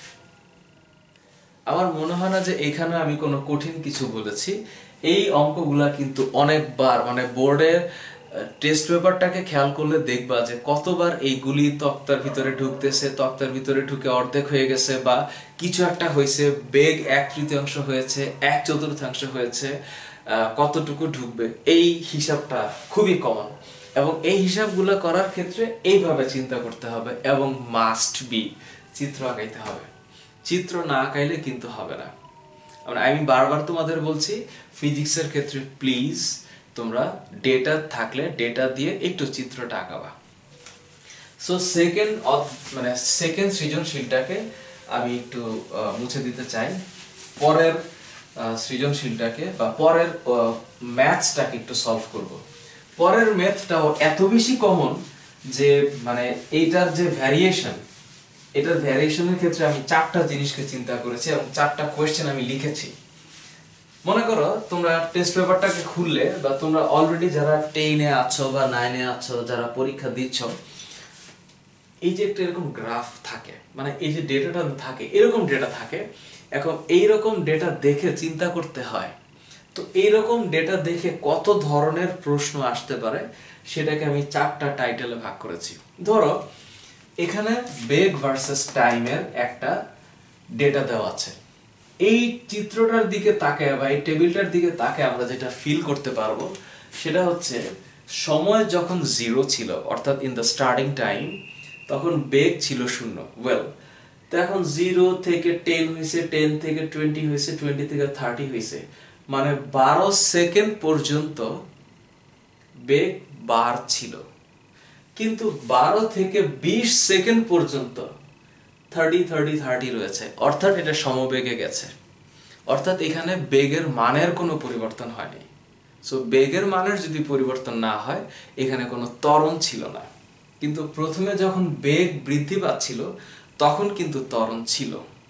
আমার মনে হয় না যে এখানে আমি কোনো কঠিন কিছু বলেছি। এই অঙ্কগুলা কিন্তু অনেকবার, মানে বোর্ডের টেস্ট পেপারটাকে খেয়াল করলে দেখবা যে কতবার এইগুলি তক্তার ভিতরে ঢুকতেছে, তক্তার ভিতরে ঢুকে অর্ধেক হয়ে গেছে বা কিছু একটা হয়েছে, বেগ এক তৃতীয়াংশ হয়েছে, এক চতুর্থাংশ হয়েছে, কতটুকু ঢুকবে, এই হিসাবটা খুবই কমন। এবং এই হিসাবগুলো করার ক্ষেত্রে এইভাবে চিন্তা করতে হবে এবং মাস্ট বি চিত্র আঁকাইতে হবে। চিত্র না আঁকাইলে কিন্তু হবে না। আমি বারবার তোমাদের বলছি, ফিজিক্সের ক্ষেত্রে প্লিজ তোমরা ডেটা থাকলে ডেটা দিয়ে একটু চিত্রটা আঁকাবা। সো সেকেন্ড মানে সেকেন্ড সৃজনশীলটাকে আমি একটু মুছে দিতে চাই, পরের সৃজনশীলটাকে বা পরের ম্যাথসটাকে একটু সলভ করব। পরের ম্যাথটাও এত বেশি কমন যে মানে এইটার যে ভ্যারিয়েশন, এটার ভ্যারিয়েশনের ক্ষেত্রে আমি চারটা জিনিসকে চিন্তা করেছি এবং চারটা কোয়েশ্চেন আমি লিখেছি। মনে করো তোমরা টেস্ট পেপারটাকে খুললে বা তোমরা অলরেডি যারা টেনে আছো বা নাইনে আছো, যারা পরীক্ষা দিচ্ছ, এই যে একটা এরকম গ্রাফ থাকে, মানে এই যে ডেটাটা থাকে, এরকম ডেটা থাকে। এখন এইরকম ডেটা দেখে চিন্তা করতে হয়, তো এইরকম ডেটা দেখে কত ধরনের প্রশ্ন আসতে পারে সেটাকে আমি চারটা টাইটেলে ভাগ করেছি। ধরো এখানে বেগ ভার্সেস টাইমের একটা ডেটা দেওয়া আছে। এই চিত্রটার দিকে তাকায় বা এই টেবিলটার দিকে তাকায় আমরা যেটা ফিল করতে পারবো সেটা হচ্ছে সময় যখন জিরো ছিল, অর্থাৎ ইন দ্য স্টার্টিং টাইম, তখন বেগ ছিল শূন্য। ওয়েল, তো এখন জিরো থেকে টেন হয়েছে, টেন থেকে টোয়েন্টি হয়েছে, টোয়েন্টি থেকে থার্টি হয়েছে, মানে বারো সেকেন্ড পর্যন্ত বেগ বার ছিল। কিন্তু বারো থেকে বিশ সেকেন্ড পর্যন্ত থার্টি থার্টি থার্টি রয়েছে, অর্থাৎ এটা সমবেগে গেছে। অর্থাৎ এখানে বেগের মানের কোনো পরিবর্তন হয়নি। সো বেগের মানের যদি পরিবর্তন না হয়, এখানে কোনো ত্বরণ ছিল না। কিন্তু প্রথমে যখন বেগ বৃদ্ধি পাচ্ছিল তখন কিন্তু ত্বরণ ছিল।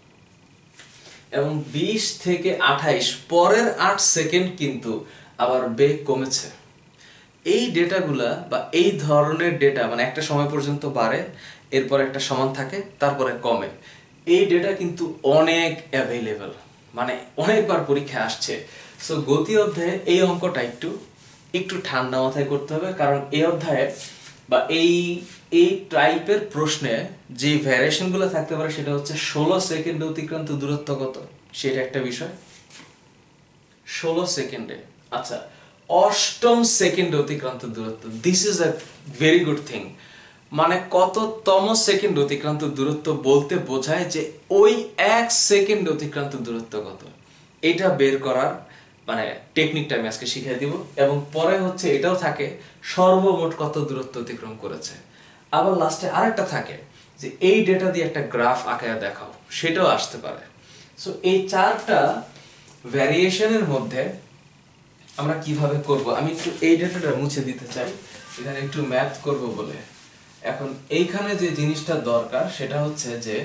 এবং বিশ থেকে আঠাইশ পরের আট সেকেন্ড কিন্তু আবার বেগ কমেছে। এই ডেটাগুলা বা এই ধরনের ডেটা, মানে একটা সময় পর্যন্ত বাড়ে, এরপর একটা সমান থাকে, তারপরে কমে, এই ডেটা কিন্তু অনেক অ্যাভেলেবল, মানে অনেকবার পরীক্ষা আসছে। সো গতি অধ্যায়ে এই অঙ্কটা একটু একটু ঠান্ডা মাথায় করতে হবে, কারণ এই অধ্যায়ে বা এই এই টাইপের প্রশ্নে যে ভ্যারিয়েশনগুলো থাকতে পারে সেটা হচ্ছে ষোলো সেকেন্ডে অতিক্রান্ত দূরত্ব কত, সেটা একটা বিষয়। ষোলো সেকেন্ডে, আচ্ছা অষ্টম সেকেন্ডে অতিক্রান্ত দূরত্ব, this is a very good thing. মানে কততম সেকেন্ড অতিক্রান্ত দূরত্ব বলতে বোঝায় যে ওই এক সেকেন্ড অতিক্রান্ত দূরত্ব কত, এটা বের করার মানে টেকনিকটা আমি আজকে শিখিয়ে দিব। এবং পরে হচ্ছে এটাও থাকে সর্বমোট কত দূরত্ব অতিক্রম করেছে। আবার লাস্টে আরেকটা থাকে যে এই ডেটা দিয়ে একটা গ্রাফ আঁকায় দেখাও, সেটাও আসতে পারে। সো এই চারটা ভ্যারিয়েশনের মধ্যে আমরা কিভাবে করব, আমি একটু এই ডেটাটা মুছে দিতে চাই, এখানে একটু ম্যাথ করব বলে। এখন এইখানে যে জিনিসটা দরকার সেটা হচ্ছে যে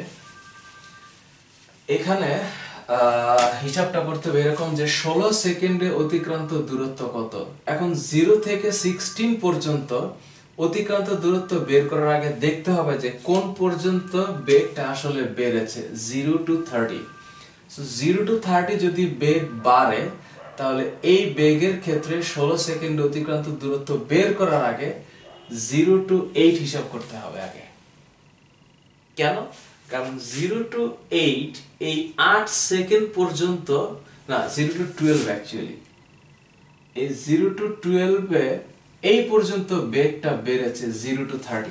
এখানে হিসাবটা করতে হবে এরকম যে ষোলো সেকেন্ডে অতিক্রান্ত দূরত্ব কত। এখন জিরো থেকে সিক্সটিন পর্যন্ত অতিক্রান্ত দূরত্ব বের করার আগে দেখতে হবে যে কোন পর্যন্ত বেগটা আসলে বেড়েছে, zero to thirty. So zero to thirty যদি বেগ বাড়ে তাহলে এই বেগের ক্ষেত্রে ষোলো সেকেন্ড অতিক্রান্ত দূরত্ব বের করার আগে জিরো টু এইট হিসাব করতে হবে আগে। কেন? কারণ জিরো টু এইট এই আট সেকেন্ড পর্যন্ত, না জিরো টু টুয়েলভ অ্যাকচুয়ালি, এই জিরো টু টুয়েলভে এই পর্যন্ত বেগটা বেড়েছে জিরো টু থার্টি।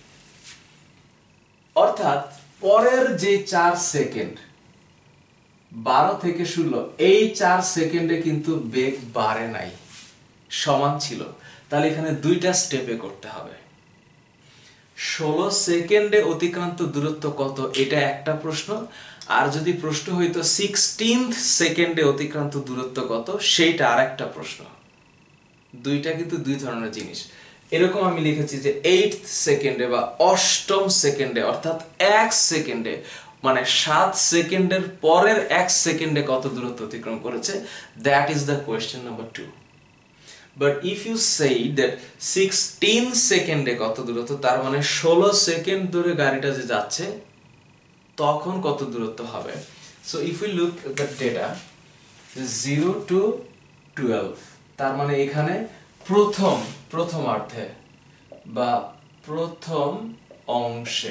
অর্থাৎ পরের যে চার সেকেন্ড বারো থেকে ষোলো এই চার সেকেন্ডে কিন্তু বেগ বাড়ে নাই, সমান ছিল। তাহলে এখানে দুইটা স্টেপে করতে হবে। ষোলো সেকেন্ডে অতিক্রান্ত দূরত্ব কত এটা একটা প্রশ্ন, আর যদি প্রশ্ন হইতো সিক্সটিন্থ সেকেন্ডে অতিক্রান্ত দূরত্ব কত সেইটা আর একটা প্রশ্ন। দুইটা কিন্তু দুই ধরনের জিনিস। এরকম আমি লিখেছি যে এইট সেকেন্ডে বা অষ্টম সেকেন্ডে, অর্থাৎ এক সেকেন্ডে, মানে সাত সেকেন্ডের পরের এক সেকেন্ডে কত দূরত্ব অতিক্রম করেছে, that is the question number two. But if you সেই দ্যাট সিক্সটিন সেকেন্ডে কত দূরত্ব, তার মানে ষোলো সেকেন্ড ধরে গাড়িটা যে যাচ্ছে তখন কত দূরত্ব হবে। So if you look at the data zero to twelve, তার মানে এখানে প্রথম প্রথমার্ধে বা প্রথম অংশে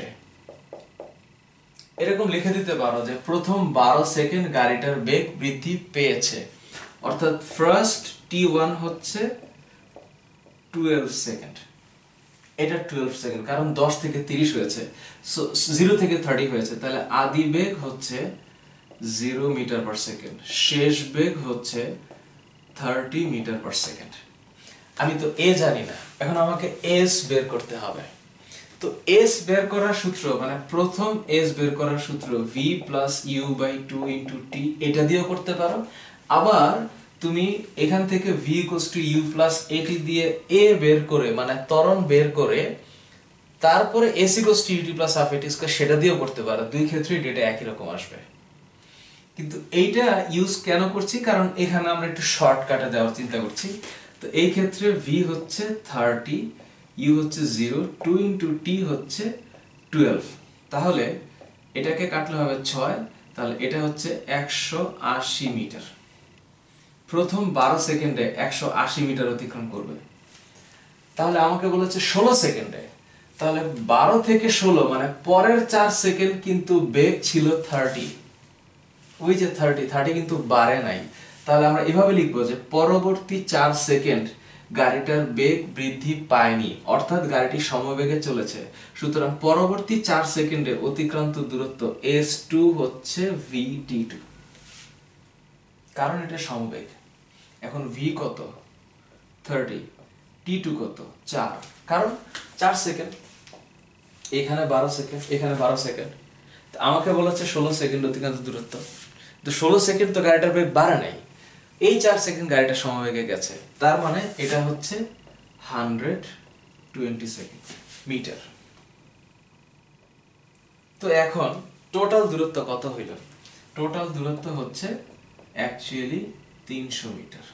এরকম লিখে দিতে পারো যে প্রথম বারো সেকেন্ড গাড়িটার বেগ বৃদ্ধি পেয়েছে, অর্থাৎ ফার্স্ট টি ওয়ান হচ্ছে টুয়েলভ সেকেন্ড, এটা টুয়েলভ সেকেন্ড কারণ দশ থেকে তিরিশ হয়েছে, সো জিরো থেকে থার্টি হয়েছে, তাহলে আদি বেগ হচ্ছে জিরো মিটার পার সেকেন্ড, শেষ বেগ হচ্ছে থার্টি মিটার পার সেকেন্ড। আমি তো এ জানি না, এখন আমাকে এস বের করতে হবে। তো এস বের করার সূত্র মানে প্রথম এস বের করার সূত্র v plus u by two into t, এটা দিয়েও করতে পারো। আবার তুমি এখান থেকে v equals to u plus a t দিয়ে এ বের করে মানে ত্বরণ বের করে তারপরে s equals to u t plus half a t square সেটা দিয়েও করতে পারো। দুই ক্ষেত্রেই ডেটা একই রকম আসবে। কিন্তু এইটা ইউজ কেন করছি, কারণ এখানে আমরা একটু শর্টকাটে দেওয়ার চিন্তা করছি। তো এই ক্ষেত্রে ভি হচ্ছে থার্টি, ইউ হচ্ছে জিরো, টু ইন্টু টি হচ্ছে টুয়েলভ, তাহলে এটাকে কাটলে হবে ছয়, তাহলে এটা হচ্ছে একশো আশি মিটার। প্রথম বারো সেকেন্ডে একশো আশি মিটার অতিক্রম করবে। তাহলে আমাকে বলেছে ষোলো সেকেন্ডে, তাহলে বারো থেকে ষোলো মানে পরের চার সেকেন্ড কিন্তু বেগ ছিল থার্টি, ওই যে থার্টি থার্টি কিন্তু বাড়ে নাই। তাহলে আমরা এভাবে লিখবো যে পরবর্তী চার সেকেন্ড গাড়িটার বেগ বৃদ্ধি পায়নি, অর্থাৎ গাড়িটি সমবেগে চলেছে। সুতরাং পরবর্তী চার সেকেন্ডে অতিক্রান্ত দূরত্ব এস টু হচ্ছে ভি টি টু, কারণ এটা সমবেগ। এখন ভি কত, থার্টি, টি টু কত, চার, কারণ চার সেকেন্ড, এখানে বারো সেকেন্ড, এখানে বারো সেকেন্ড, আমাকে বলেছে ষোলো সেকেন্ড অতিক্রান্ত দূরত্ব। তো ষোলো সেকেন্ড তো গাড়িটার বেগ বাড়ে নাই, এই চার সেকেন্ড গাড়িটা সমবেগে গেছে, তার মানে এটা হচ্ছে হান্ড্রেড টোয়েন্টি সেকেন্ড মিটার। তো এখন টোটাল দূরত্ব কত হইল? টোটাল দূরত্ব হচ্ছে অ্যাকচুয়ালি তিনশো মিটার।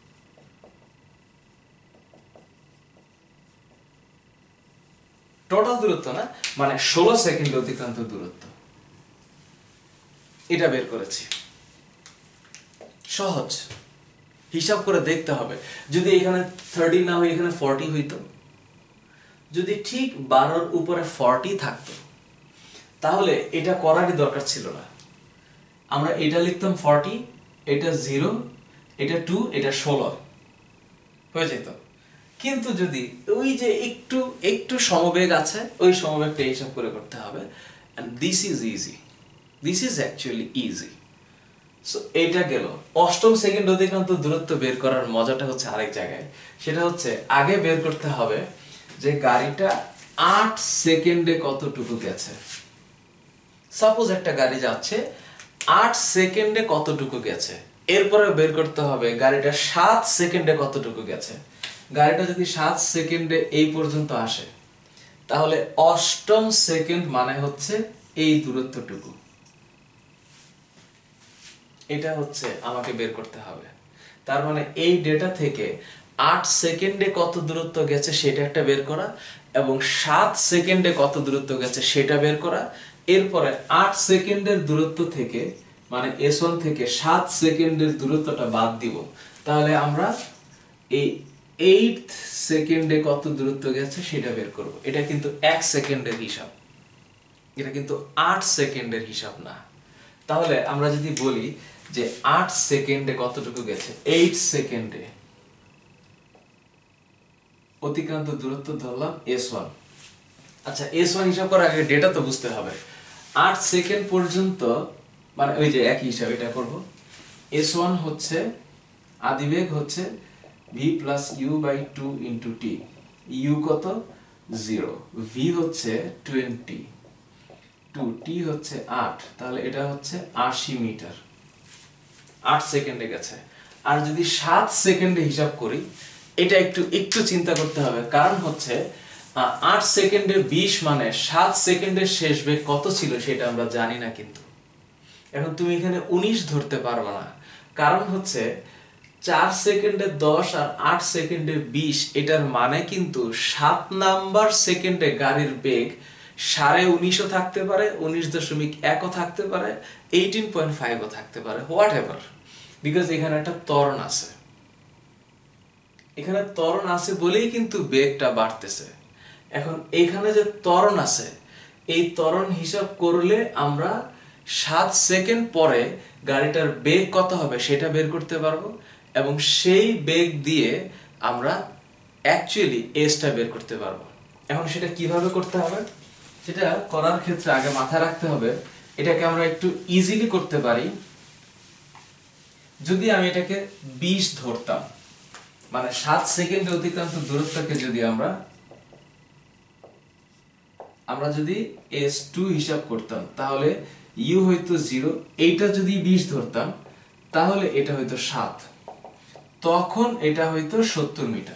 টোটাল দূরত্ব না, মানে ষোলো সেকেন্ড অতিক্রান্ত দূরত্ব, এটা বের করেছি। সহজ, হিসাব করে দেখতে হবে। যদি এখানে থার্টি না হয় এখানে ফর্টি হইতো, যদি ঠিক বারোর উপরে ফর্টি থাকতো তাহলে এটা করারই দরকার ছিল না, আমরা এটা লিখতাম ফর্টি, এটা জিরো, এটা টু, এটা ষোলো হয়ে যেত। কিন্তু যদি ওই যে একটু একটু সমবেগ আছে, ওই সমবেগটা হিসাব করে করতে হবে, and this is easy, this is actually easy. So এইটা গেল। অষ্টম সেকেন্ড অতিক্রান্ত দূরত্ব বের করার মজাটা হচ্ছে আরেক জায়গায়, সেটা হচ্ছে আগে বের করতে হবে যে গাড়িটা আট সেকেন্ডে কতটুকু গেছে। সাপোজ একটা গাড়ি যাচ্ছে আট সেকেন্ডে কতটুকু গেছে, এরপরে বের করতে হবে গাড়িটা সাত সেকেন্ডে কতটুকু গেছে। গাড়িটা যদি সাত সেকেন্ডে এই পর্যন্ত আসে তাহলে অষ্টম সেকেন্ড মানে হচ্ছে এই দূরত্বটুকু, এটা হচ্ছে আমাকে বের করতে হবে। তার মানে এই ডেটা থেকে আট সেকেন্ডে কত দূরত্ব গেছে সেটা একটা বের করা, এবং সাত সেকেন্ডে কত দূরত্ব গেছে সেটা বের করা। এরপরে আট সেকেন্ডের দূরত্ব থেকে মানে এস ওয়ান থেকে সাত সেকেন্ডের দূরত্বটা বাদ দিব, তাহলে আমরা এই এইট সেকেন্ডে কত দূরত্ব গেছে সেটা বের করব। এটা কিন্তু এক সেকেন্ডের হিসাব, এটা কিন্তু আট সেকেন্ডের হিসাব না। তাহলে আমরা যদি বলি যে আট সেকেন্ডে কতটুকু গেছে, এইট সেকেন্ডে অতিক্রান্ত দূরত্ব ধরলাম এস ওয়ান। আচ্ছা, এস ওয়ান হিসাব করার আগে ডেটা তো বুঝতে হবে। আট সেকেন্ড পর্যন্ত মানে ওই যে একই হিসাব এটা করব। এস ওয়ান হচ্ছে আদিবেগ হচ্ছে v plus u by two into t. U কত? জিরো। ভি হচ্ছে টোয়েন্টি, টু টি হচ্ছে আট, তাহলে এটা হচ্ছে আশি মিটার। আট সেকেন্ডে গেছে। আর যদি সাত সেকেন্ডে হিসাব করি, এটা একটু একটু চিন্তা করতে হবে, কারণ হচ্ছে আট সেকেন্ডে বিশ মানে সাত সেকেন্ডের শেষ বেগ কত ছিল সেটা আমরা জানি না। কিন্তু এখন তুমি এখানে উনিশ ধরতে পারবে না, কারণ হচ্ছে চার সেকেন্ডে দশ আর আট সেকেন্ডে বিশ, এটার মানে কিন্তু সাত নাম্বার সেকেন্ডে গাড়ির বেগ সাড়ে উনিশও থাকতে পারে, উনিশ দশমিক একও থাকতে পারে, এইটিন পয়েন্ট ফাইভও থাকতে পারে, হোয়াট এভার, বিকজ এখানে একটা ত্বরণ আছে। এখানে ত্বরণ আছে বলেই কিন্তু বেগটা বাড়তেছে। এখন এখানে যে ত্বরণ আছে, এই ত্বরণ হিসাব করলে আমরা সাত সেকেন্ড পরে গাড়িটার বেগ কত হবে সেটা বের করতে পারবো, এবং সেই বেগ দিয়ে আমরা অ্যাকচুয়ালি এসটা বের করতে পারবো। এখন সেটা কিভাবে করতে হবে, সেটা করার ক্ষেত্রে আগে মাথায় রাখতে হবে এটাকে আমরা একটু ইজিলি করতে পারি যদি আমি এটাকে বিশ ধরতাম। মানে সাত সেকেন্ডে অতিক্রান্ত দূরত্বকে যদি আমরা আমরা যদি এস টু হিসাব করতাম তাহলে ইউ হইতো জিরো, এইটা যদি বিশ ধরতাম তাহলে এটা হইতো সাত, তখন এটা হইতো সত্তর মিটার।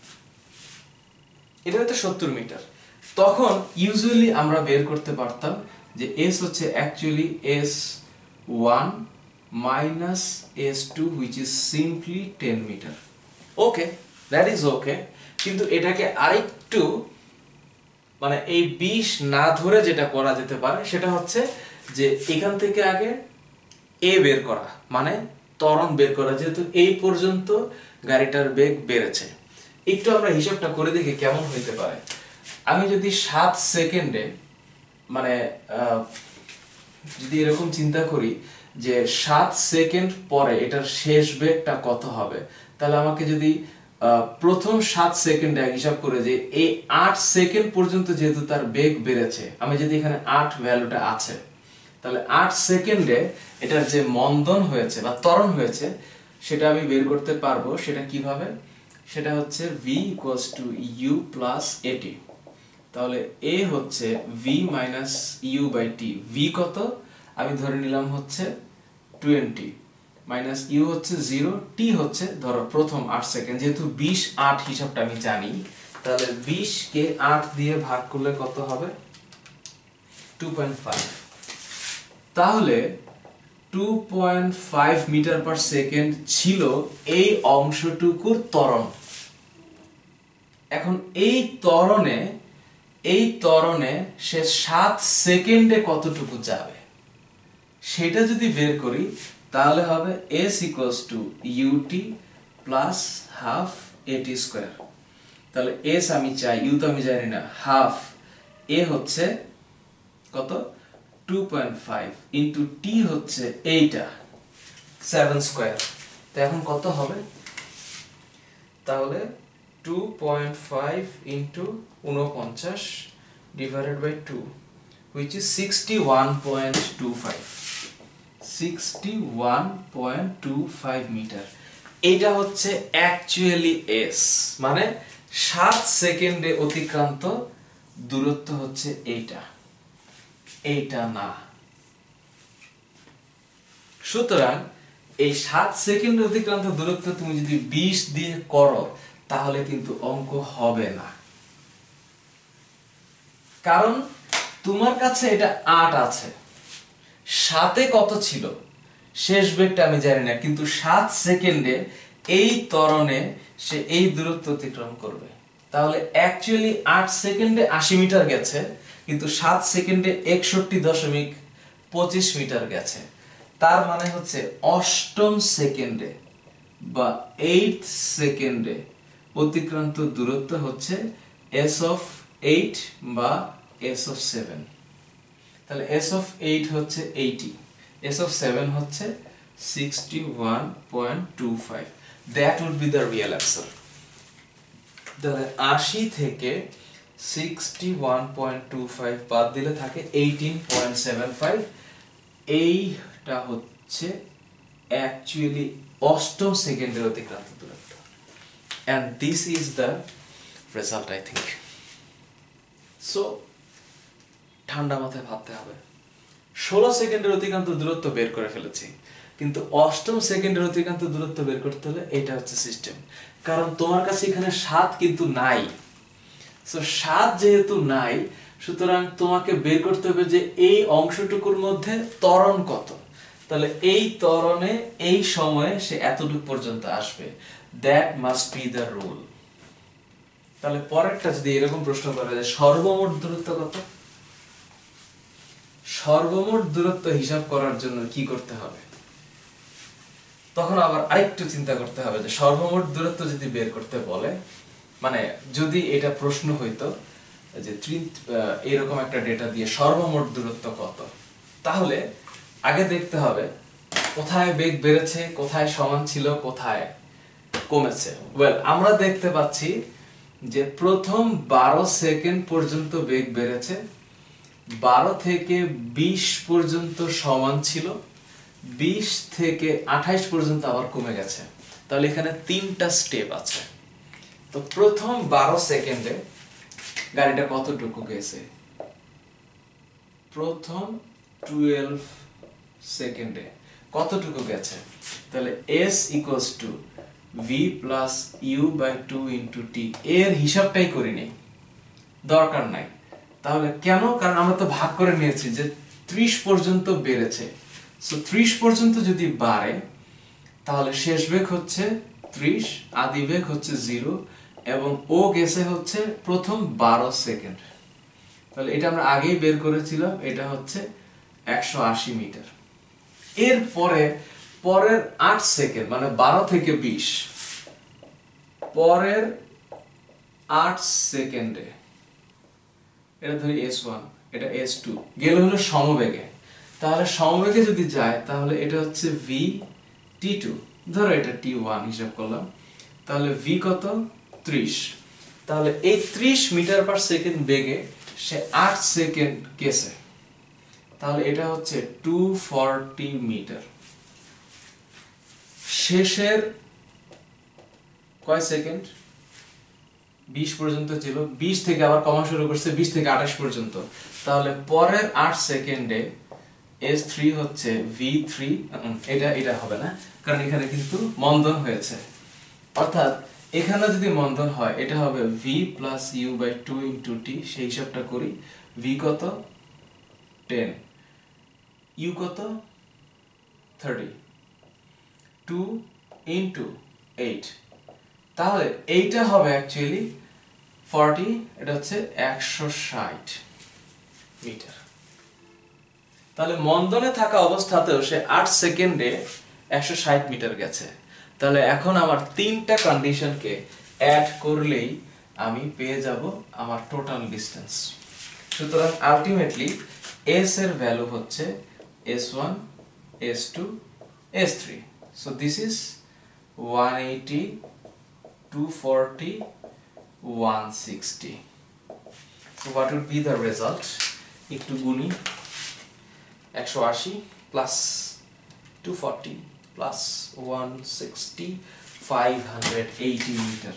এটা হইতো সত্তর মিটার। তখন ইউজুয়ালি আমরা বের করতে পারতাম যে এস হচ্ছে actually s one minus s two which is simply ten metre. Okay, that is okay. কিন্তু এটাকে আরেকটু মানে এই বিশ না ধরে যেটা করা যেতে পারে সেটা হচ্ছে যে এখান থেকে আগে এ বের করা, মানে ত্বরণ বের করা, যেহেতু এই পর্যন্ত গাড়িটার বেগ বেড়েছে। একটু আমরা হিসাবটা করে দেখি কেমন হইতে পারে। আমি যদি সাত সেকেন্ডে মানে যদি এরকম চিন্তা করি যে সাত সেকেন্ড পরে এটার শেষ বেগটা কত হবে, তাহলে আমাকে যদি প্রথম সাত সেকেন্ডে হিসাব করে যে এই আট সেকেন্ড পর্যন্ত যেহেতু তার বেগ বেড়েছে, আমি যদি এখানে আট ভ্যালুটা আছে, তাহলে আট সেকেন্ডে এটার যে মন্দন হয়েছে বা ত্বরণ হয়েছে সেটা আমি বের করতে পারবো। সেটা কিভাবে? সেটা হচ্ছে v equals to u plus a t. তাহলে a হচ্ছে v minus u by t। v কত? আমি ধরে নিলাম হচ্ছে টোয়েন্টি, মাইনাস u হচ্ছে জিরো, t হচ্ছে ধরো প্রথম আট সেকেন্ড, যেহেতু বিশ আট হিসাবটা আমি জানি, তাহলে বিশ কে আট দিয়ে ভাগ করলে কত হবে? Two point five. তাহলে two point five metre per second ছিল এই অংশটুকুর ত্বরণ। এখন এই ত্বরণে এই ত্বরণে সে সাত সেকেন্ডে কতটুকু যাবে সেটা যদি বের করি তাহলে হবে s equals to ut plus half at square. তাহলে এস আমি চাই, ইউ তো আমি জানি না, হাফ এ হচ্ছে কত two point five into t হচ্ছে এইটা সেভেন স্কোয়ার। তো এখন কত হবে, তাহলে টু পয়েন্ট ফাইভ ইন্টু উনপঞ্চাশ divided by two which is sixty one point two five sixty one point two five metre. এইটা হচ্ছে অ্যাকচুয়ালি এস, মানে সাত সেকেন্ডে অতিক্রান্ত দূরত্ব হচ্ছে এইটা, এইটা না। সুতরাং এই সাত সেকেন্ডে অতিক্রান্ত দূরত্ব তুমি যদি বিশ দিয়ে করো তাহলে কিন্তু অঙ্ক হবে না, কারণ তোমার কাছে এটা আট আছে, সাতে কত ছিল শেষ বেগটা আমি জানি না, কিন্তু সাত সেকেন্ডে এই ত্বরণে সে এই দূরত্ব অতিক্রম করবে। তাহলে অ্যাকচুয়ালি আট সেকেন্ডে আশি মিটার গেছে, কিন্তু সাত সেকেন্ডে একষট্টি দশমিক পঁচিশ মিটার গেছে। তার মানে হচ্ছে অষ্টম সেকেন্ডে বা এইট সেকেন্ডে অতিক্রান্ত দূরত্ব হচ্ছে এস অফ এইট বা এস অফ সেভেন। তাহলে এস অফ এইট হচ্ছে এইটি, এস অফ সেভেন হচ্ছে sixty one point two five. That would be the real answer. তাহলে আশি থেকে sixty one point two five বাদ দিলে থাকে এইটিন পয়েন্ট সেভেন ফাইভ। এইটা হচ্ছে অ্যাকচুয়ালি অষ্টম সেকেন্ডের অতিক্রান্ত দূরত্ব। And this is the result, I think. So ঠান্ডা মাথায় ভাবতে হবে, ষোলো সেকেন্ডের অতিক্রান্ত দূরত্ব বের করে ফেলেছি, কিন্তু অষ্টম সেকেন্ডের অতিক্রান্ত দূরত্ব বের করতে হলে এটা হচ্ছে সিস্টেম। কারণ তোমার কাছে এখানে সাত কিন্তু নাই, সো সাত যেহেতু নাই, সুতরাং তোমাকে বের করতে হবে যে এই অংশটুকুর মধ্যে ত্বরণ কত। তাহলে এই ত্বরণে এই সময়ে সে এতটুকু পর্যন্ত আসবে। That must be the rule. তাহলে পরেরটা যদি এরকম প্রশ্ন করা যায় সর্বমোট দূরত্ব কত, সর্বমোট দূরত্ব হিসাব করার জন্য কি করতে হবে, তখন আবার আরেকটু চিন্তা করতে হবে যে সর্বমোট দূরত্ব যদি বের করতে বলে, মানে যদি এটা প্রশ্ন হইতো যে এরকম একটা ডেটা দিয়ে সর্বমোট দূরত্ব কত, তাহলে আগে দেখতে হবে কোথায় বেগ বেড়েছে, কোথায় সমান ছিল, কোথায় কমেছে। ওয়েল আমরা দেখতে পাচ্ছি যে প্রথম বারো সেকেন্ড পর্যন্ত বেগ বেড়েছে, বারো থেকে বিশ পর্যন্ত সমান ছিল, বিশ থেকে আঠাইশ পর্যন্ত আবার কমে গেছে। তাহলে এখানে তিনটা স্টেপ আছে। তো প্রথম বারো সেকেন্ডে গাড়িটা কতটুকু গেছে, প্রথম টুয়েলভ সেকেন্ডে কতটুকু গেছে, তাহলে s equals to v plus u by two into t. এর হিসাবটাই করিনি, দরকার নাই। তাহলে কেন, কারণ আমরা তো ভাগ করে নিয়েছি যে ত্রিশ পর্যন্ত বেড়েছে, সো ত্রিশ পর্যন্ত যদি বাড়ে তাহলে শেষ বেগ হচ্ছে ত্রিশ, আদি বেগ হচ্ছে জিরো, এবং ও গেছে হচ্ছে প্রথম বারো সেকেন্ড। তাহলে এটা আমরা আগেই বের করেছিলাম, এটা হচ্ছে একশো আশি মিটার। এরপরে পরের আট সেকেন্ড মানে বারো থেকে বিশ, পরের আট সেকেন্ডে এটা ধরি এস ওয়ান, এটা এস টু, গেল হলো সমবেগে। তাহলে সমবেগে যদি যায় তাহলে এটা হচ্ছে ভি টি টু, ধরো এটা টি ওয়ান হিসাব করলাম, তাহলে ভি কত ত্রিশ। তাহলে এই ত্রিশ মিটার পার সেকেন্ড বেগে সে আট সেকেন্ড গেছে, তাহলে এটা হচ্ছে টু ফর্টি মিটার। শেষের কয় সেকেন্ড, বিশ পর্যন্ত ছিল, বিশ থেকে আবার কমা শুরু করছে বিশ থেকে আঠাশ পর্যন্ত। তাহলে পরের আট সেকেন্ডে এস থ্রি হচ্ছে ভি থ্রি, এটা এটা হবে না কারণ এখানে কিন্তু মন্দন হয়েছে, অর্থাৎ এখানে যদি মন্দন হয় এটা হবে v plus u by two into t. সেই হিসাবটা করি, ভি কত টেন, ইউ কত থার্টি, টু ইন্টু এইট, তাহলে এইটা হবে অ্যাকচুয়ালি ফর্টি, এটা হচ্ছে একশো ষাট মিটার। তাহলে মন্দনে থাকা অবস্থাতেও সে আট সেকেন্ডে একশো ষাট মিটার গেছে। তাহলে এখন আমার তিনটা কন্ডিশনকে অ্যাড করলেই আমি পেয়ে যাব আমার টোটাল ডিস্টেন্স। সুতরাং আলটিমেটলি এস এর ভ্যালু হচ্ছে s one, s two, s three. So this is one eighty, two forty, one sixty. So what would be the result? একটু গুনি, একশো আশি plus two forty plus one sixty, five hundred eighty metre.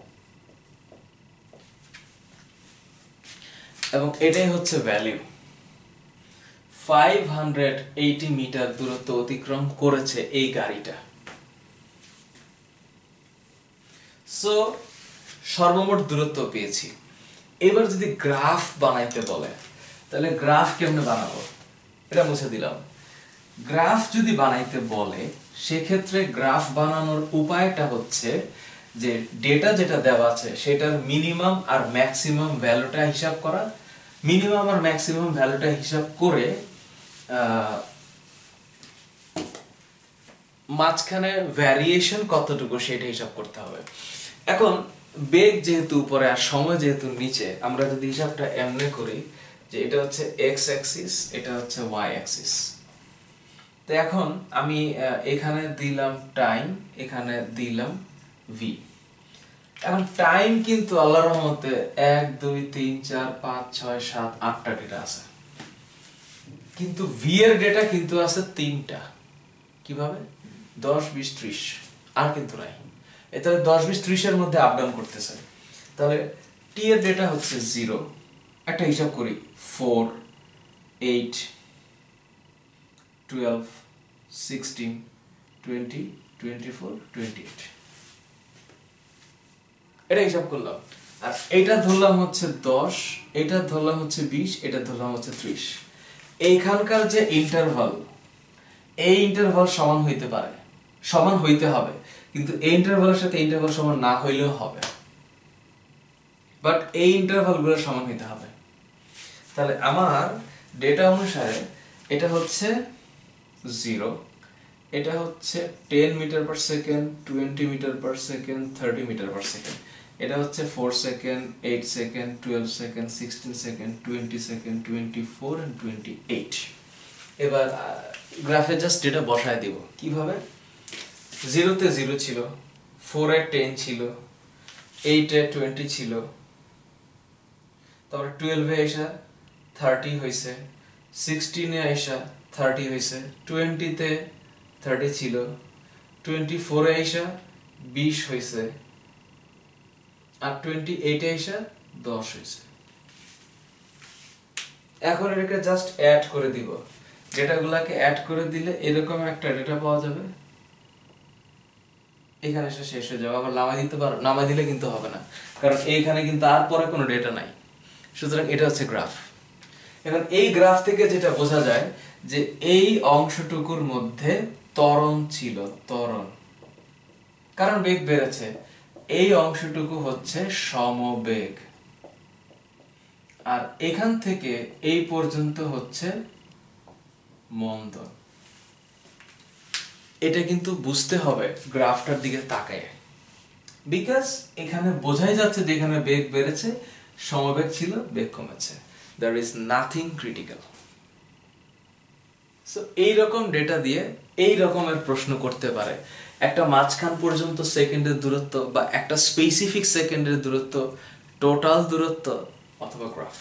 এবং এটাই হচ্ছে value. Five hundred eighty metre দূরত্ব অতিক্রম করেছে এই গাড়িটা। সো সর্বমোট দূরত্ব পেয়েছি। এবার যদি গ্রাফ বানাইতে বলে তাহলে গ্রাফ কেমনে বানাবো, এটা মুছে দিলাম। গ্রাফ যদি বানাইতে বলে সেক্ষেত্রে গ্রাফ বানানোর উপায়টা হচ্ছে যে ডেটা যেটা দেওয়া আছে সেটার মিনিমাম আর ম্যাক্সিমাম ভ্যালুটা হিসাব করা, মিনিমাম আর ম্যাক্সিমাম ভ্যালুটা হিসাব করে মাঝখানে ভ্যারিয়েশন কতটুকু সেটা হিসাব করতে হবে। এখন বেগ যেহেতু উপরে আর সময় যেহেতু নিচে, আমরা যদি হিসাবটা এমনি করি যে এটা হচ্ছে এক্স অ্যাক্সিস, এটা হচ্ছে ওয়াই অ্যাক্সিস। তো এখন আমি এখানে দিলাম টাইম, এখানে দিলাম ভি। এখন টাইম কিন্তু আল্লাহর রহমতে এক দুই তিন চার পাঁচ ছয় সাত আটটা ডেটা আছে, কিন্তু ভি এর ডেটা কিন্তু আছে তিনটা। কিভাবে? দশ বিশ ত্রিশ, আর কিন্তু নাই। তাহলে দশ বিশ ত্রিশের মধ্যে আপ ডাউন করতেছে। তাহলে টি এর ডেটা হচ্ছে জিরো, একটা হিসাব করি, four, eight, twelve, sixteen, twenty, twenty four, twenty eight, এটা হিসাব করলাম। আর এইটা ধরলাম হচ্ছে দশ, এটা ধরলাম হচ্ছে বিশ, এটা ধরলাম হচ্ছে ত্রিশ। এইখানকার যে ইন্টারভাল, এই ইন্টারভাল সমান হইতে পারে, সমান হইতে হবে, কিন্তু এই ইন্টারভালের সাথে ইন্টারভাল সমান না হইলেও হবে, বাট এই ইন্টারভাল গুলো সমান হইতে হবে। তাহলে আমার ডেটা অনুসারে এটা হচ্ছে জিরো, এটা হচ্ছে ten metre per second, twenty metre per second, thirty metre per second, এটা হচ্ছে four second, eight second, twelve second, sixteen second, twenty second, twenty four and twenty eight. এবার গ্রাফে জাস্ট ডেটা বসায় দিব। কিভাবে? জিরোতে জিরো ছিল, ফোরে টেন ছিল, এইটে টোয়েন্টি ছিল, তারপরে টুয়েলভে আইসা থার্টি হয়েছে, সিক্সটিনে আইসা থার্টি হয়েছে, টোয়েন্টিতে থার্টি ছিল, টোয়েন্টি ফোরে আইসা বিশ হয়েছে, আর টোয়েন্টি এইটে আইসা দশ হয়েছে। এখন এটাকে জাস্ট অ্যাড করে দিব। ডেটাগুলোকে অ্যাড করে দিলে এরকম একটা ডেটা পাওয়া যাবে, এখানে এসে শেষ হয়ে যাবে। আবার নামাই দিতে পারো, নামাই দিলে কিন্তু হবে না, কারণ এইখানে কিন্তু আর পরে কোনো ডেটা নাই। সুতরাং এটা হচ্ছে গ্রাফ। এখন এই গ্রাফ থেকে যেটা বোঝা যায় যে এই অংশটুকুর মধ্যে ত্বরণ ছিল, ত্বরণ, কারণ বেগ বেড়েছে। এই অংশটুকু হচ্ছে সমবেগ, আর এখান থেকে এই পর্যন্ত হচ্ছে মন্দন। এটা কিন্তু বুঝতে হবে গ্রাফটার দিকে তাকায়, বিকজ এখানে বোঝাই যাচ্ছে যে এখানে বেগ বেড়েছে, সমবেগ ছিল, বেগ কমেছে। There is nothing critical. So এই রকম ডেটা দিয়ে এই রকমের প্রশ্ন করতে পারে। একটা মাঝখান পর্যন্ত সেকেন্ডের দূরত্ব বা একটা স্পেসিফিক সেকেন্ডের দূরত্ব, টোটাল দূরত্ব অথবা graph.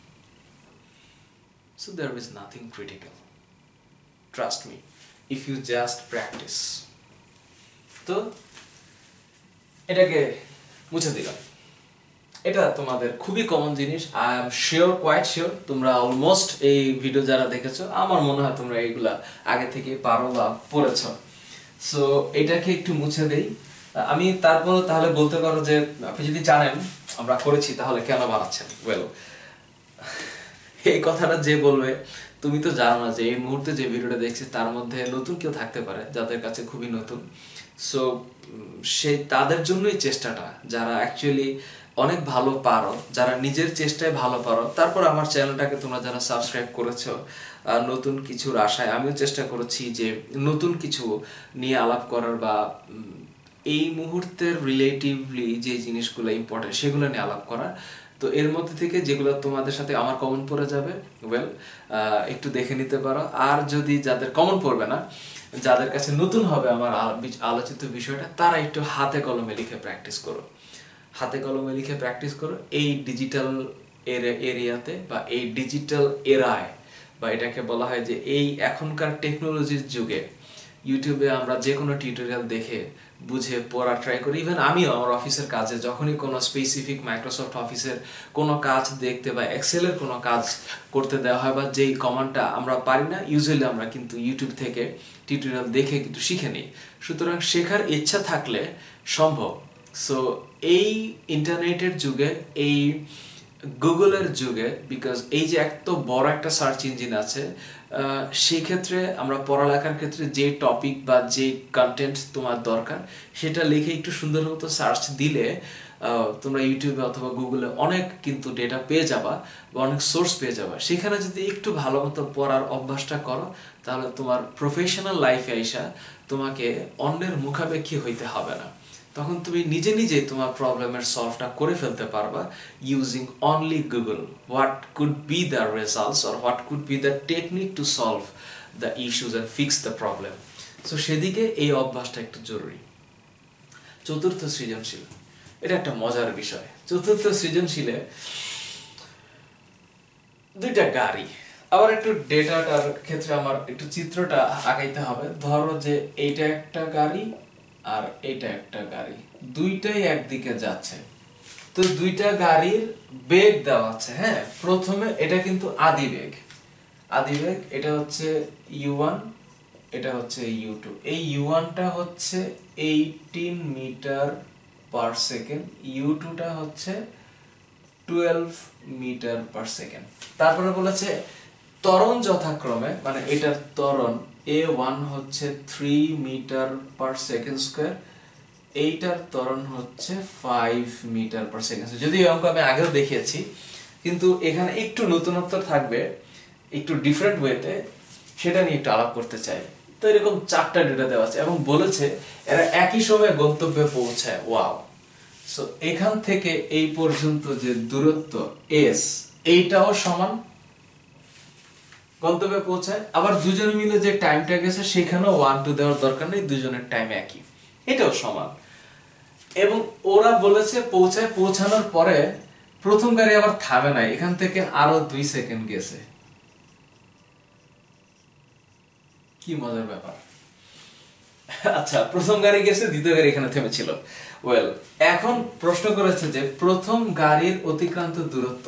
So there is nothing critical. Trust me, if you just practice. তো এটাকে মুছে দিলাম। এটা তোমাদের খুবই কমন জিনিস। I am sure, quite sure তোমরা অলমোস্ট এই ভিডিও যারা দেখেছো, আমার মনে হয় তোমরা এইগুলা আগে থেকে পারো বা পড়েছো। সো এটাকে একটু মুছে দেই আমি। তারপর তাহলে বলতে পারো যে আপনি যদি জানেন আমরা করেছি তাহলে কেন বানাচ্ছেন। ওয়েল, এই কথাটা যে বলবে তুমি তো জানো না যে এই মুহূর্তে যে ভিডিওটা দেখছি তার মধ্যে নতুন কেউ থাকতে পারে যাদের কাছে খুবই নতুন। সো সেই তাদের জন্যই চেষ্টাটা, যারা অ্যাকচুয়ালি অনেক ভালো পারো, যারা নিজের চেষ্টায় ভালো পারো। তারপর আমার চ্যানেলটাকে তোমরা যারা সাবস্ক্রাইব করেছো নতুন কিছুর আশায়, আমিও চেষ্টা করেছি যে নতুন কিছু নিয়ে আলাপ করার বা এই মুহূর্তের রিলেটিভলি যে জিনিসগুলো ইম্পর্টেন্ট সেগুলো নিয়ে আলাপ করা। তো এর মধ্যে থেকে যেগুলো তোমাদের সাথে আমার কমন পড়ে যাবে ওয়েল একটু দেখে নিতে পারো। আর যদি যাদের কমন পড়বে না, যাদের কাছে নতুন হবে আমার আলোচিত বিষয়টা, তারা একটু হাতে কলমে লিখে প্র্যাকটিস করো। হাতে কলমে লিখে প্র্যাকটিস করো এই ডিজিটাল এরিয়াতে বা এই ডিজিটাল এরায়, বা এটাকে বলা হয় যে এই এখনকার টেকনোলজির যুগে ইউটিউবে আমরা যে কোনো টিউটোরিয়াল দেখে বুঝে পড়া ট্রাই করি। ইভেন আমিও আমার অফিসের কাজে যখনই কোনো স্পেসিফিক মাইক্রোসফট অফিসের কোনো কাজ দেখতে বা এক্সেলের কোনো কাজ করতে দেওয়া হয় বা যেই কমান্ডটা আমরা পারি না, ইউজুয়ালি আমরা কিন্তু ইউটিউব থেকে টিউটোরিয়াল দেখে কিন্তু শিখে নিই। সুতরাং শেখার ইচ্ছা থাকলে সম্ভব। সো এই ইন্টারনেটের যুগে, এই গুগলের যুগে, বিকজ এই যে এত বড় একটা সার্চ ইঞ্জিন আছে, সেই ক্ষেত্রে আমরা পড়ালেখার ক্ষেত্রে যে টপিক বা যে কন্টেন্ট তোমার দরকার সেটা লিখে একটু সুন্দর মতো সার্চ দিলে তোমরা ইউটিউবে অথবা গুগলে অনেক কিন্তু ডেটা পেয়ে যাবা বা অনেক সোর্স পেয়ে যাবা। সেখানে যদি একটু ভালো মতো পড়ার অভ্যাসটা করো, তাহলে তোমার প্রফেশনাল লাইফে আইসা তোমাকে অন্যের মুখাপেক্ষী হইতে হবে না। তখন তুমি নিজে নিজে তোমার প্রবলেমের সলভটা করে ফেলতে পারবা using only Google. What could be the results or what could be the technique to solve the issues and fix the problem. So সেদিকে এই অভ্যাসটা একটু জরুরি। চতুর্থ সৃজনশীল, এটা একটা মজার বিষয়। চতুর্থ সৃজনশীলে দুইটা গাড়ি, আবার একটু ডেটাটার ক্ষেত্রে আমার একটু চিত্রটা আঁকাইতে হবে। ধরো যে এইটা একটা গাড়ি আর এইটা একটা গাড়ি, দুইটাই একদিকে যাচ্ছে। তো দুইটা গাড়ির বেগ দেওয়া আছে। হ্যাঁ, প্রথমে এটা কিন্তু আদি বেগ, আদি বেগ এটা হচ্ছে ইউ ওয়ান, এটা হচ্ছে ইউ টু। এই ইউ ওয়ানটা হচ্ছে eighteen metre per second, u টুটা হচ্ছে টুয়েলভ মিটার পার সেকেন্ড। তারপরে বলেছে ত্বরণ যথাক্রমে, মানে এটার ত্বরণ এ ওয়ান হচ্ছে three metre per second square, এইটার ত্বরণ হচ্ছে ফাইভ মিটার পার সেকেন্ড। যদি এই অঙ্ক আমি আগেও দেখিয়েছি, কিন্তু এখানে একটু নতুনত্ব থাকবে, একটু ডিফারেন্ট ওয়েতে, সেটা নিয়ে একটু আলাপ করতে চাই। তো এরকম চারটা ডেটা দেওয়া আছে এবং বলেছে এরা একই সময়ে গন্তব্যে পৌঁছায়। ওয়াও! সো এখান থেকে এই পর্যন্ত যে দূরত্ব এস, এইটাও সমান, গন্তব্যে পৌঁছায়। আবার দুজনে মিলে যে টাইমটা গেছে সেখানেও ওয়ান টু দেওয়ার দরকার নেই, দুজনের টাইম একই, এটাও সমান। এবং ওরা বলেছে পৌঁছায়, পৌঁছানোর পরে প্রথম গাড়ি আবার থামে নাই, এখান থেকে আরো দুই সেকেন্ড গেছে। কি মজার ব্যাপার। আচ্ছা, প্রথম গাড়ি গেছে, দ্বিতীয় গাড়ি এখানে থেমেছিল। ওয়েল, এখন প্রশ্ন করেছে যে প্রথম গাড়ির অতিক্রান্ত দূরত্ব।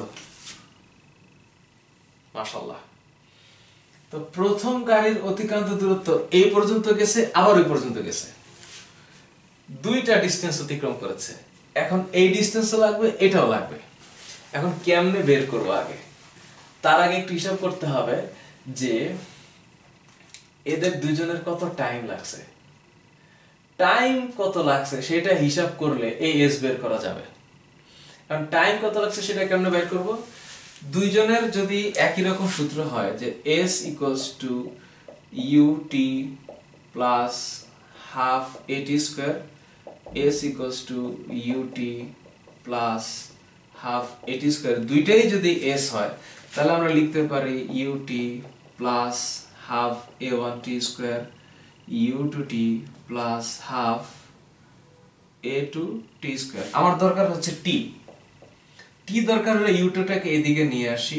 মাশাআল্লাহ। তো প্রথম গাড়ির অতিক্রান্ত দূরত্ব এই পর্যন্ত গেছে, আবার ওই পর্যন্ত গেছে, দুইটা ডিসটেন্স অতিক্রম করেছে। এখন এই ডিসটেন্সও লাগবে, এটাও লাগবে। এখন কেমনে বের করবো আগে? তার আগে একটু হিসাব করতে হবে যে এদের দুজনের কত টাইম লাগছে। টাইম কত লাগছে সেটা হিসাব করলে এই এস বের করা যাবে। কারণ টাইম কত লাগছে সেটা কেমনে বের করব? দুইজনের যদি একই রকম সূত্র হয় যে s equals to ut plus half at square, s equals to ut plus half at square, দুইটাই যদি s হয় তাহলে আমরা লিখতে পারি ut plus half a one t square u two t plus half a two t square। আমার দরকার হচ্ছে t, t দরকার হলে u two টাকে এদিকে নিয়ে আসি,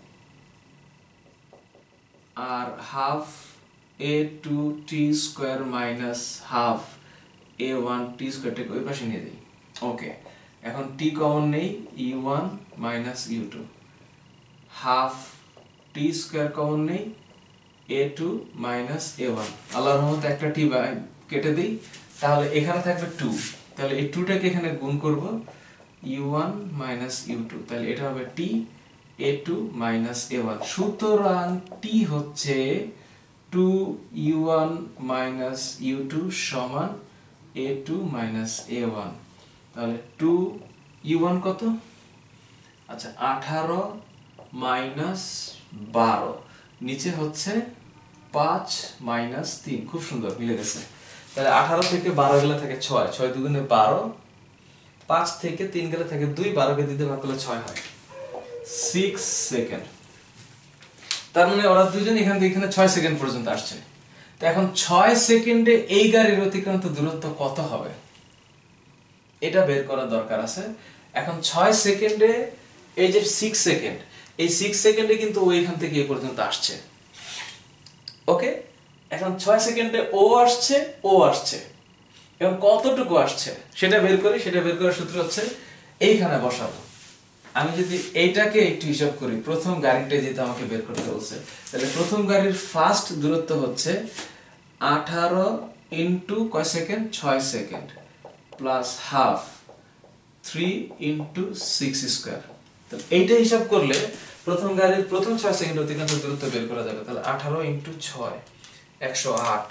আর half a two t square minus half a one t square টাকে ওই পাশে নিয়ে দিই। ওকে, এখন t কমন নেই, u one minus u two, half t square common নেই, a two minus a one। আল্লাহর রহমতে একটা t কেটে দেই, তাহলে এখানে থাকবে two, তাহলে এই two টাকে এখানে গুণ করব, u one minus u two, তাহলে এটা হবে t a two minus a one। সুতরাং t হচ্ছে two u one minus u two সমান a two minus a one। তাহলে two u one কত? আচ্ছা, আঠারো মাইনাস বারো, নিচে হচ্ছে পাঁচ মাইনাস তিন। খুব সুন্দর মিলে গেছে। তাহলে আঠারো থেকে বারো গেলে থাকে ছয়, ছয় দুগুণে বারো, পাঁচ থেকে তিন গেলে থাকে দুই, বারোকে দিতে ভাগ করলে ছয় হয়, সিক্স সেকেন্ড। তার মানে ওরা দুজন এখান থেকে এখানে ছয় সেকেন্ড পর্যন্ত আসছে। তো এখন ছয় সেকেন্ডে এই গাড়ির অতিক্রান্ত দূরত্ব কত হবে এটা বের করার দরকার আছে। এখন ছয় সেকেন্ডে এই যে সিক্স সেকেন্ড, এই সিক্স সেকেন্ডে কিন্তু ও এখান থেকে এই পর্যন্ত আসছে, ওকে। এখন ছয় সেকেন্ডে ও আসছে, ও আসছে, এবং কতটুকু আসছে সেটা বের করি। সেটা বের করার সূত্র হচ্ছে এইখানে বসাবো। আমি যদি এইটাকে একটু হিসাব করি, প্রথম গাড়িটা যেটা আমাকে বের করতে বলছে, তাহলে প্রথম গাড়ির ফার্স্ট দূরত্ব হচ্ছে আঠারো ইন্টু কয় সেকেন্ড, ছয় second, plus half three into six square. তাহলে এইটা হিসাব করলে প্রথম গাড়ির প্রথম ছয় সেকেন্ড অতিক্রান্ত দূরত্ব বের করা যাবে। তাহলে আঠারো ইন্টু ছয়, একশো আট,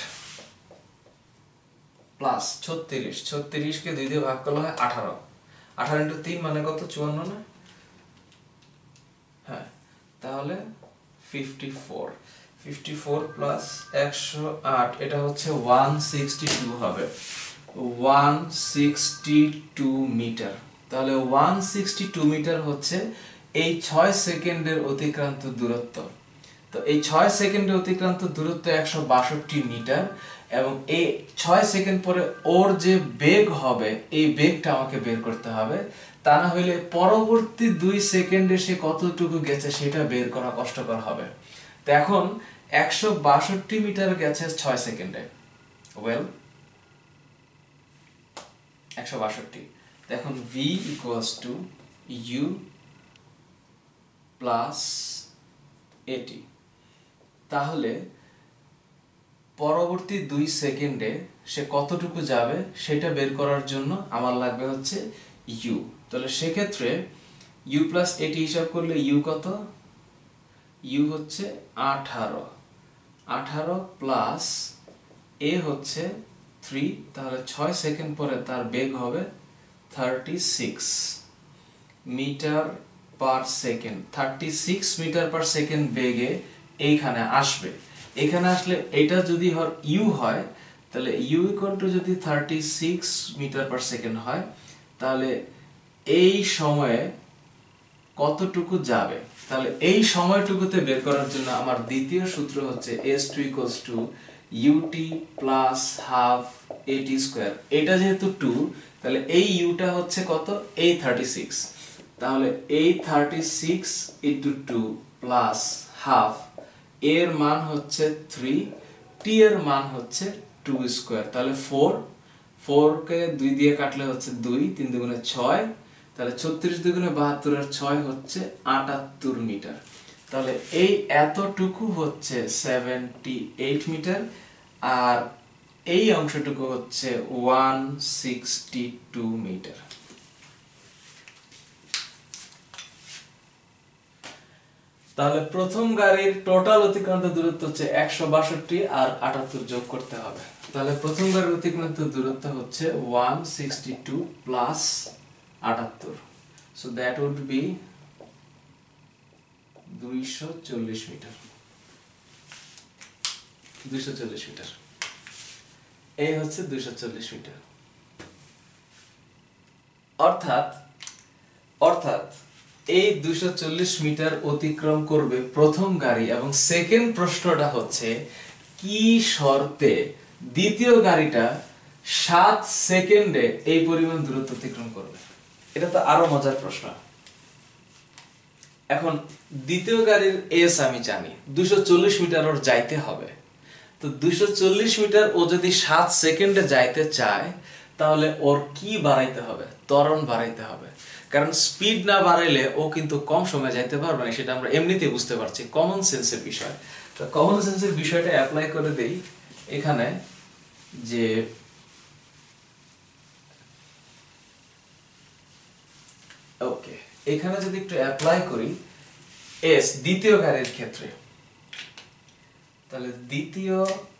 প্লাস ছত্রিশ, ছত্রিশ কে দুই দিয়ে ভাগ করলে হয় আঠারো, আঠারো ইন্টু তিন মানে কত, চুয়ান্ন না? হ্যাঁ, তাহলে fifty four, fifty four plus একশো আট, এটা হচ্ছে ওয়ান সিক্সটি টু হবে, ওয়ান সিক্সটি টু মিটার। তাহলে ওয়ান সিক্সটি টু মিটার হচ্ছে এই ছয় সেকেন্ডের অতিক্রান্ত দূরত্ব। তো এই ছয় সেকেন্ডের অতিক্রান্ত দূরত্ব একশো বাষট্টি মিটার, এবং এই ছয় সেকেন্ড পরে ওর যে বেগ হবে এই বেগটা আমাকে বের করতে হবে। তা না হইলে পরবর্তী দুই সেকেন্ডে সে কতটুকু গেছে সেটা বের করা কষ্টকর হবে। তো এখন একশো বাষট্টি মিটার গেছে ছয় সেকেন্ডে, ওয়েল একশো বাষট্টি। এখন v equals to u plus a t. তাহলে পরবর্তী দুই সেকেন্ডে সে কতটুকু যাবে সেটা বের করার জন্য আমার লাগবে হচ্ছে ইউ। তাহলে সেক্ষেত্রে ইউ প্লাস এটি হিসাব করলে ইউ কত, ইউ হচ্ছে আঠারো, আঠারো প্লাস এ হচ্ছে থ্রি, তাহলে ছয় সেকেন্ড পরে তার বেগ হবে thirty six metre per second, thirty six metre per second বেগে এইখানে আসবে। এখানে আসলে এটা যদি ইউ হয়, তাহলে ইউ ইকুয়াল টু যদি thirty six metre per second হয়, তাহলে এই সময়ে কতটুকু যাবে। তাহলে এই সময়টুকুতে বের করার জন্য আমার দ্বিতীয় সূত্র হচ্ছে s two equals to u t plus half a t square. এটা যেহেতু টু, তাহলে এই ইউটা হচ্ছে কত, এই থার্টি সিক্স, তাহলে এই thirty six into two plus half, এর মান হচ্ছে থ্রি, টি এর মান হচ্ছে টু স্কোয়ার, তাহলে ফোর, ফোর কে দুই দিয়ে কাটলে হচ্ছে দুই, তিন দুগুণে ছয়, তাহলে ছত্রিশ দুগুণে বাহাত্তর আর ছয় হচ্ছে আটাত্তর মিটার। তাহলে এই এতটুকু হচ্ছে সেভেন্টি এইট মিটার, আর এই অংশটুকু হচ্ছে ওয়ান সিক্সটি টু মিটার। তাহলে প্রথম গাড়ির টোটাল অতিক্রান্ত দূরত্ব হচ্ছে একশো বাষট্টি আর আটাত্তর যোগ করতে হবে। তাহলে প্রথম গাড়ির অতিক্রান্ত দূরত্ব হচ্ছে ওয়ান সিক্সটি টু প্লাস আটাত্তর, সো দ্যাট উড বি দুইশো চল্লিশ মিটার, দুইশো চল্লিশ মিটার, এই হচ্ছে দুইশো চল্লিশ মিটার। অর্থাৎ অর্থাৎ এই দুইশো চল্লিশ মিটার অতিক্রম করবে প্রথম গাড়ি, এবং সেকেন্ড প্রশ্নটা হচ্ছে কি শর্তে দ্বিতীয় গাড়িটা সাত সেকেন্ডে এই পরিমাণ দূরত্ব অতিক্রম করবে। এটা তো আরো মজার প্রশ্ন। এখন দ্বিতীয় গাড়ির এস আমি জানি দুইশো চল্লিশ মিটার ওর যাইতে হবে। তো দুইশো চল্লিশ মিটার ও যদি সাত সেকেন্ডে যাইতে চায়, তাহলে ওর কি বাড়াইতে হবে, ত্বরণ বাড়াইতে হবে। কারণ স্পিড না বাড়াইলে ও কিন্তু কম সময় যাইতে পারবে না, সেটা আমরা এমনিতেই বুঝতে পারছি, কমন সেন্সের বিষয়। তো কমন সেন্সের বিষয়টা অ্যাপ্লাই করে দেই এখানে, যে ওকে এখানে যদি একটু অ্যাপ্লাই করি এস দ্বিতীয় গাড়ির ক্ষেত্রে, তাহলে দ্বিতীয়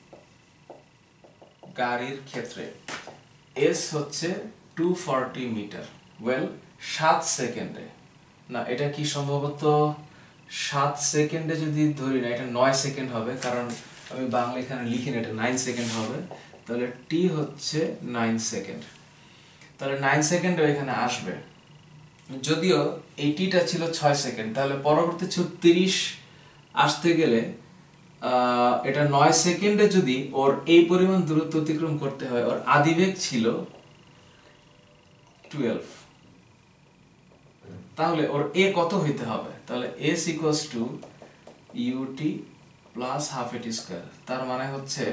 গাড়ির ক্ষেত্রে এস হচ্ছে টু ফর্টি মিটার, ওয়েল সাত সেকেন্ডে, না এটা কি সম্ভবত সাত সেকেন্ডে যদি ধরি না, এটা নয় সেকেন্ড হবে, কারণ আমি বাংলা এখানে লিখি না, এটা নাইন সেকেন্ড হবে। তাহলে টি হচ্ছে নাইন সেকেন্ড, তাহলে নাইন সেকেন্ড এখানে আসবে। যদিও এই টিটা ছিল ছয় সেকেন্ড, তাহলে পরবর্তী ছত্রিশ আসতে গেলে এটা নয় সেকেন্ডে যদি ওর এই পরিমাণ দূরত্ব অতিক্রম করতে হয়, ওর আদিবেগ ছিল টুয়েলভ, তাহলে ওর এ কত হইতে হবে? তাহলে s equals to u t plus half a t square, তার মানে হচ্ছে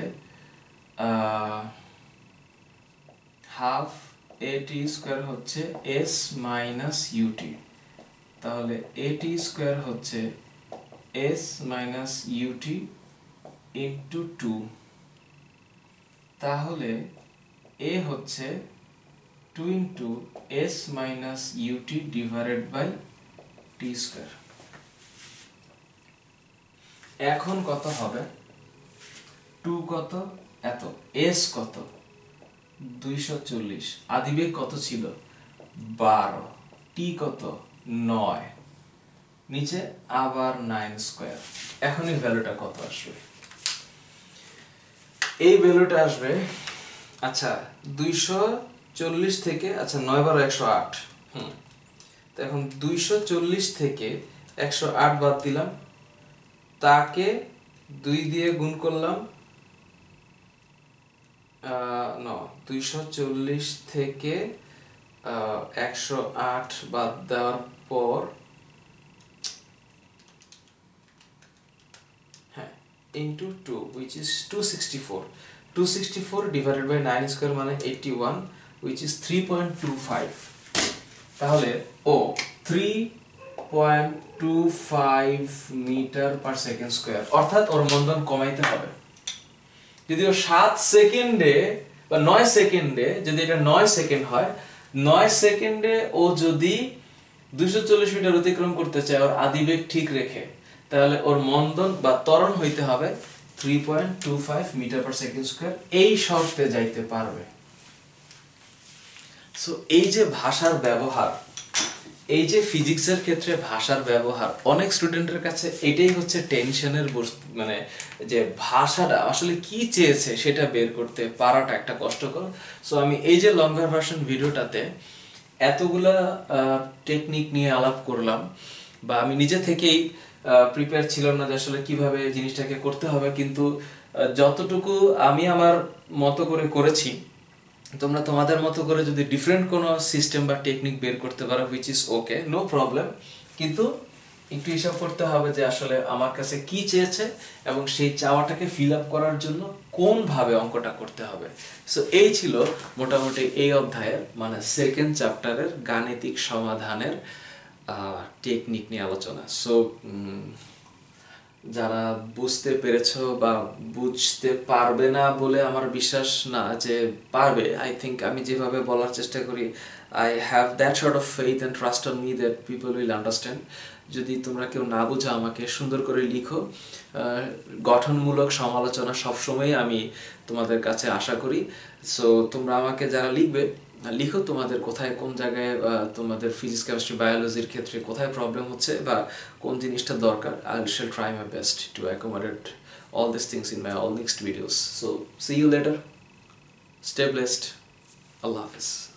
হাফ এটি স্কোয়ার হচ্ছে এস মাইনাস ইউটি, তাহলে এটি স্কোয়ার হচ্ছে s minus u t into two, তাহলে এ হচ্ছে two into s minus u t divided by t square. এখন কত হবে? টু কত? এত। এস কত? দুইশো চল্লিশ। আদিবেগ কত ছিল? বারো। টি কত? নয়। নিচে আবার নাইন স্কোয়ার। এখন এই ভ্যালুটা কত আসবে? এই ভ্যালুটা আসবে, আচ্ছা দুইশো চল্লিশ থেকে, আচ্ছা নয় বারো একশো আট, হুম তো এখন দুইশো চল্লিশ থেকে একশো আট বাদ দিলাম, তাকে দুই দিয়ে গুণ করলাম, ন দুইশো চল্লিশ থেকে একশো আট বাদ দেওয়ার পর, হ্যাঁ into two which is two sixty four, two sixty four divided by nine square মানে eighty one which is three point two five, তাহলে ও three point two five metre per second square, অর্থাৎ ওর মন্দন কমাইতে হবে। যদি ও সাত সেকেন্ডে বা নয় সেকেন্ডে, যদি এটা নয় সেকেন্ড হয়, নয় সেকেন্ডে ও যদি দুইশো চল্লিশ মিটার অতিক্রম করতে চায় ওর আদিবেগ ঠিক রেখে, তাহলে ওর মন্দন বা ত্বরণ হইতে হবে three point two five metre per second square, এই শর্তে যাইতে পারবে। সো এই যে ভাষার ব্যবহার, এই যে ফিজিক্সের ক্ষেত্রে ভাষার ব্যবহার, অনেক স্টুডেন্টের কাছে এটাই হচ্ছে টেনশনের বস্তু, মানে যে ভাষাটা আসলে কি চেয়েছে সেটা বের করতে পারাটা একটা কষ্টকর। সো আমি এই যে লঙ্গার ভার্সন ভিডিওটাতে এতগুলা টেকনিক নিয়ে আলাপ করলাম, বা আমি নিজে থেকেই প্রিপেয়ার ছিলাম না যে আসলে কিভাবে জিনিসটাকে করতে হবে, কিন্তু যতটুকু আমি আমার মতো করে করেছি, তোমরা তোমাদের মতো করে যদি ডিফারেন্ট কোনো সিস্টেম বা টেকনিক বের করতে পারো which is okay, no problem, কিন্তু একটু হিসাব করতে হবে যে আসলে আমার কাছে কি চেয়েছে এবং সেই চাওয়াটাকে ফিল আপ করার জন্য কোনভাবে অঙ্কটা করতে হবে। সো এই ছিল মোটামুটি এই অধ্যায়ের মানে সেকেন্ড চ্যাপ্টারের গাণিতিক সমাধানের টেকনিক নিয়ে আলোচনা। সো যারা বুঝতে পেরেছো বা বুঝতে পারবে না বলে আমার বিশ্বাস না যে পারবে, আই থিঙ্ক আমি যেভাবে বলার চেষ্টা করি, I have that sort of faith and trust on me that people will understand. যদি তোমরা কেউ না বুঝো আমাকে সুন্দর করে লিখো, গঠনমূলক সমালোচনা সবসময় আমি তোমাদের কাছে আশা করি। সো তোমরা আমাকে যারা লিখবে, লিখো তোমাদের কোথায় কোন জায়গায় তোমাদের ফিজিক্স কেমিস্ট্রি বায়োলজির ক্ষেত্রে কোথায় প্রবলেম হচ্ছে বা কোন জিনিসটা দরকার। I shall try my best to accommodate all these things in my all next videos. So see you later. Stay blessed. Allah Hafiz.